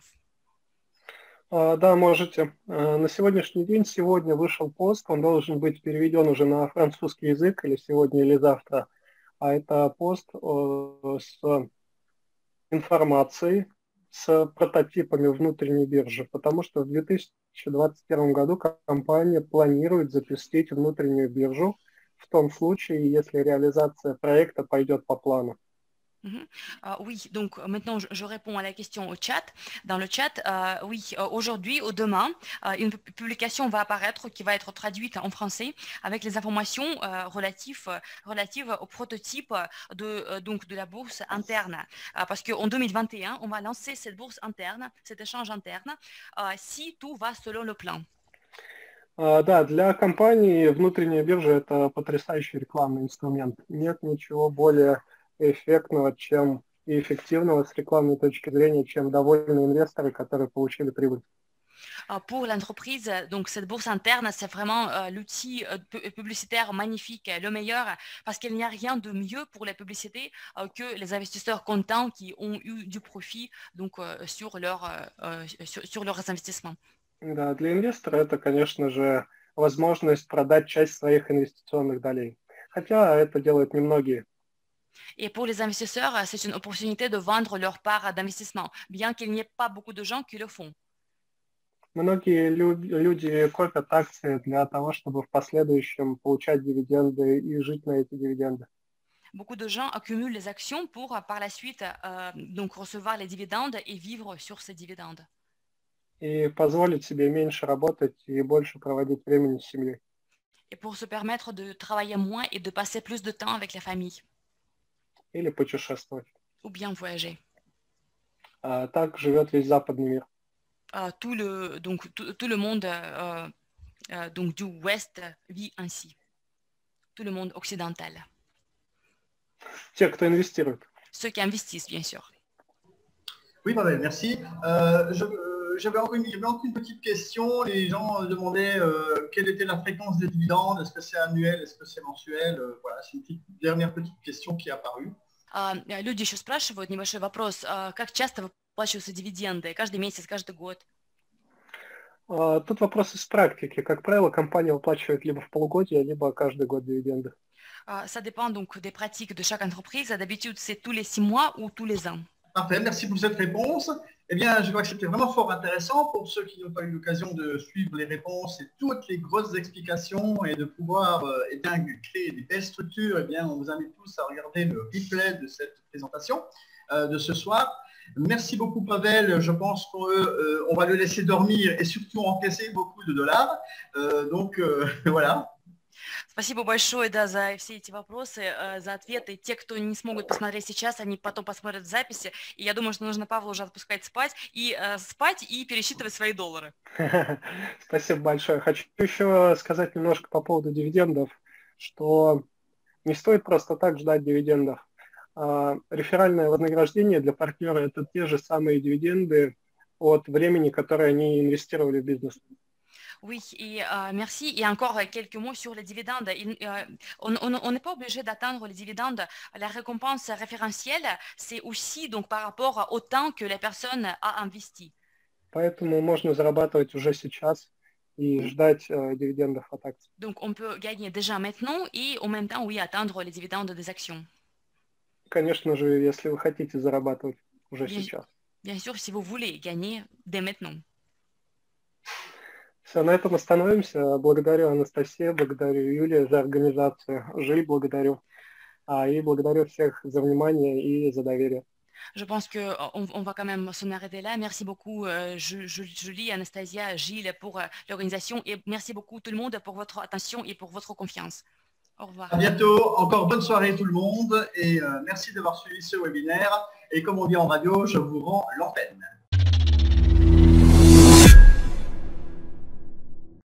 Да, можете. На сегодняшний день, сегодня вышел пост, он должен быть переведен уже на французский язык или сегодня, или завтра. А это пост с информацией, с прототипами внутренней биржи, потому что в 2021 году компания планирует запустить внутреннюю биржу в том случае, если реализация проекта пойдет по плану. Oui, donc maintenant je réponds à la question au chat. Dans le chat, oui, aujourd'hui ou demain, une publication va apparaître qui va être traduite en français avec les informations relatives au prototype de la bourse interne. Parce qu'en 2021, on va lancer cette bourse interne, cet échange interne, si tout va selon le plan. Да, для компании внутренняя биржа – это потрясающий рекламный инструмент. Нет ничего более эффектного, чем и эффективного с рекламной точки зрения, чем довольные инвесторы, которые получили прибыль. Pour l'entreprise, donc cette bourse interne, c'est vraiment l'outil publicitaire magnifique, le meilleur, parce qu'il n'y a rien de mieux pour la publicité que les investisseurs contents qui ont eu du profit donc, sur leurs investissements. Да, для инвестора это, конечно же, возможность продать часть своих инвестиционных долей. Хотя это делают немногие. Et pour les investisseurs, c'est une opportunité de vendre leur part d'investissement, bien qu'il n'y ait pas beaucoup de gens qui le font. Многие люди копят акции для того, чтобы в последующем получать дивиденды и жить на эти дивиденды. Beaucoup de gens accumulent les actions pour, par la suite, donc recevoir les dividendes et vivre sur ces dividendes. И позволить себе меньше работать и больше проводить времени с семьей. Et pour se permettre de travailler moins et de passer plus de temps avec la famille. Или путешествовать. Ou bien voyager. Так живет весь западный мир. Tout le monde donc du Ouest vit ainsi. Tout le monde occidental. Те, кто инвестирует. Ceux qui investissent, bien sûr. Oui, Pavel, merci. J'avais encore une petite question. Les gens demandaient quelle était la fréquence des dividendes. Est-ce que c'est annuel? Est-ce que c'est mensuel? Voilà, c'est une dernière petite question qui est apparue. Люди еще спрашивают, небольшой вопрос, как часто выплачиваются дивиденды? Каждый месяц, каждый год? Тут вопрос из практики. Как правило, компания выплачивает либо в полугодие, либо каждый год дивиденды. Ça dépend donc des pratiques de chaque entreprise. D'habitude, c'est tous les 6 mois ou tous les ans. Parfait, merci pour cette réponse. Eh bien, je crois que c'était vraiment fort intéressant pour ceux qui n'ont pas eu l'occasion de suivre les réponses et toutes les grosses explications et de pouvoir eh bien, créer des belles structures. Eh bien, on vous invite tous à regarder le replay de cette présentation de ce soir. Merci beaucoup, Pavel. Je pense qu'on va le laisser dormir et surtout encaisser beaucoup de dollars. Donc, voilà. Спасибо большое, да, за все эти вопросы, за ответы. Те, кто не смогут посмотреть сейчас, они потом посмотрят в записи. И я думаю, что нужно Павла уже отпускать спать и пересчитывать свои доллары. Спасибо большое. Хочу еще сказать немножко по поводу дивидендов, что не стоит просто так ждать дивидендов. Реферальное вознаграждение для партнера – это те же самые дивиденды от времени, которое они инвестировали в бизнес. Oui, et merci. Et encore quelques mots sur les dividendes. On n'est pas obligé d'atteindre les dividendes. La récompense référentielle, c'est aussi donc par rapport au temps que la personne a investi. Поэтому можно зарабатывать уже сейчас и ждать дивидендов от акций. Donc on peut gagner déjà maintenant et en même temps, oui, atteindre les dividendes des actions. Конечно же, если вы хотите зарабатывать уже сейчас. Bien sûr, si vous voulez gagner dès maintenant. Все, на этом остановимся. Благодарю Анастасию, благодарю Юлию за организацию. Жиль, благодарю. И благодарю всех за внимание и за доверие. Je pense qu'on va quand même s'en arrêter là. Merci beaucoup Julie, Anastasia, Gilles pour l'organisation et merci beaucoup tout le monde pour votre attention et pour votre confiance. Au revoir. À bientôt. Encore bonne soirée tout le monde et merci d'avoir suivi ce webinaire. Et comme on dit en radio, je vous rends l'antenne.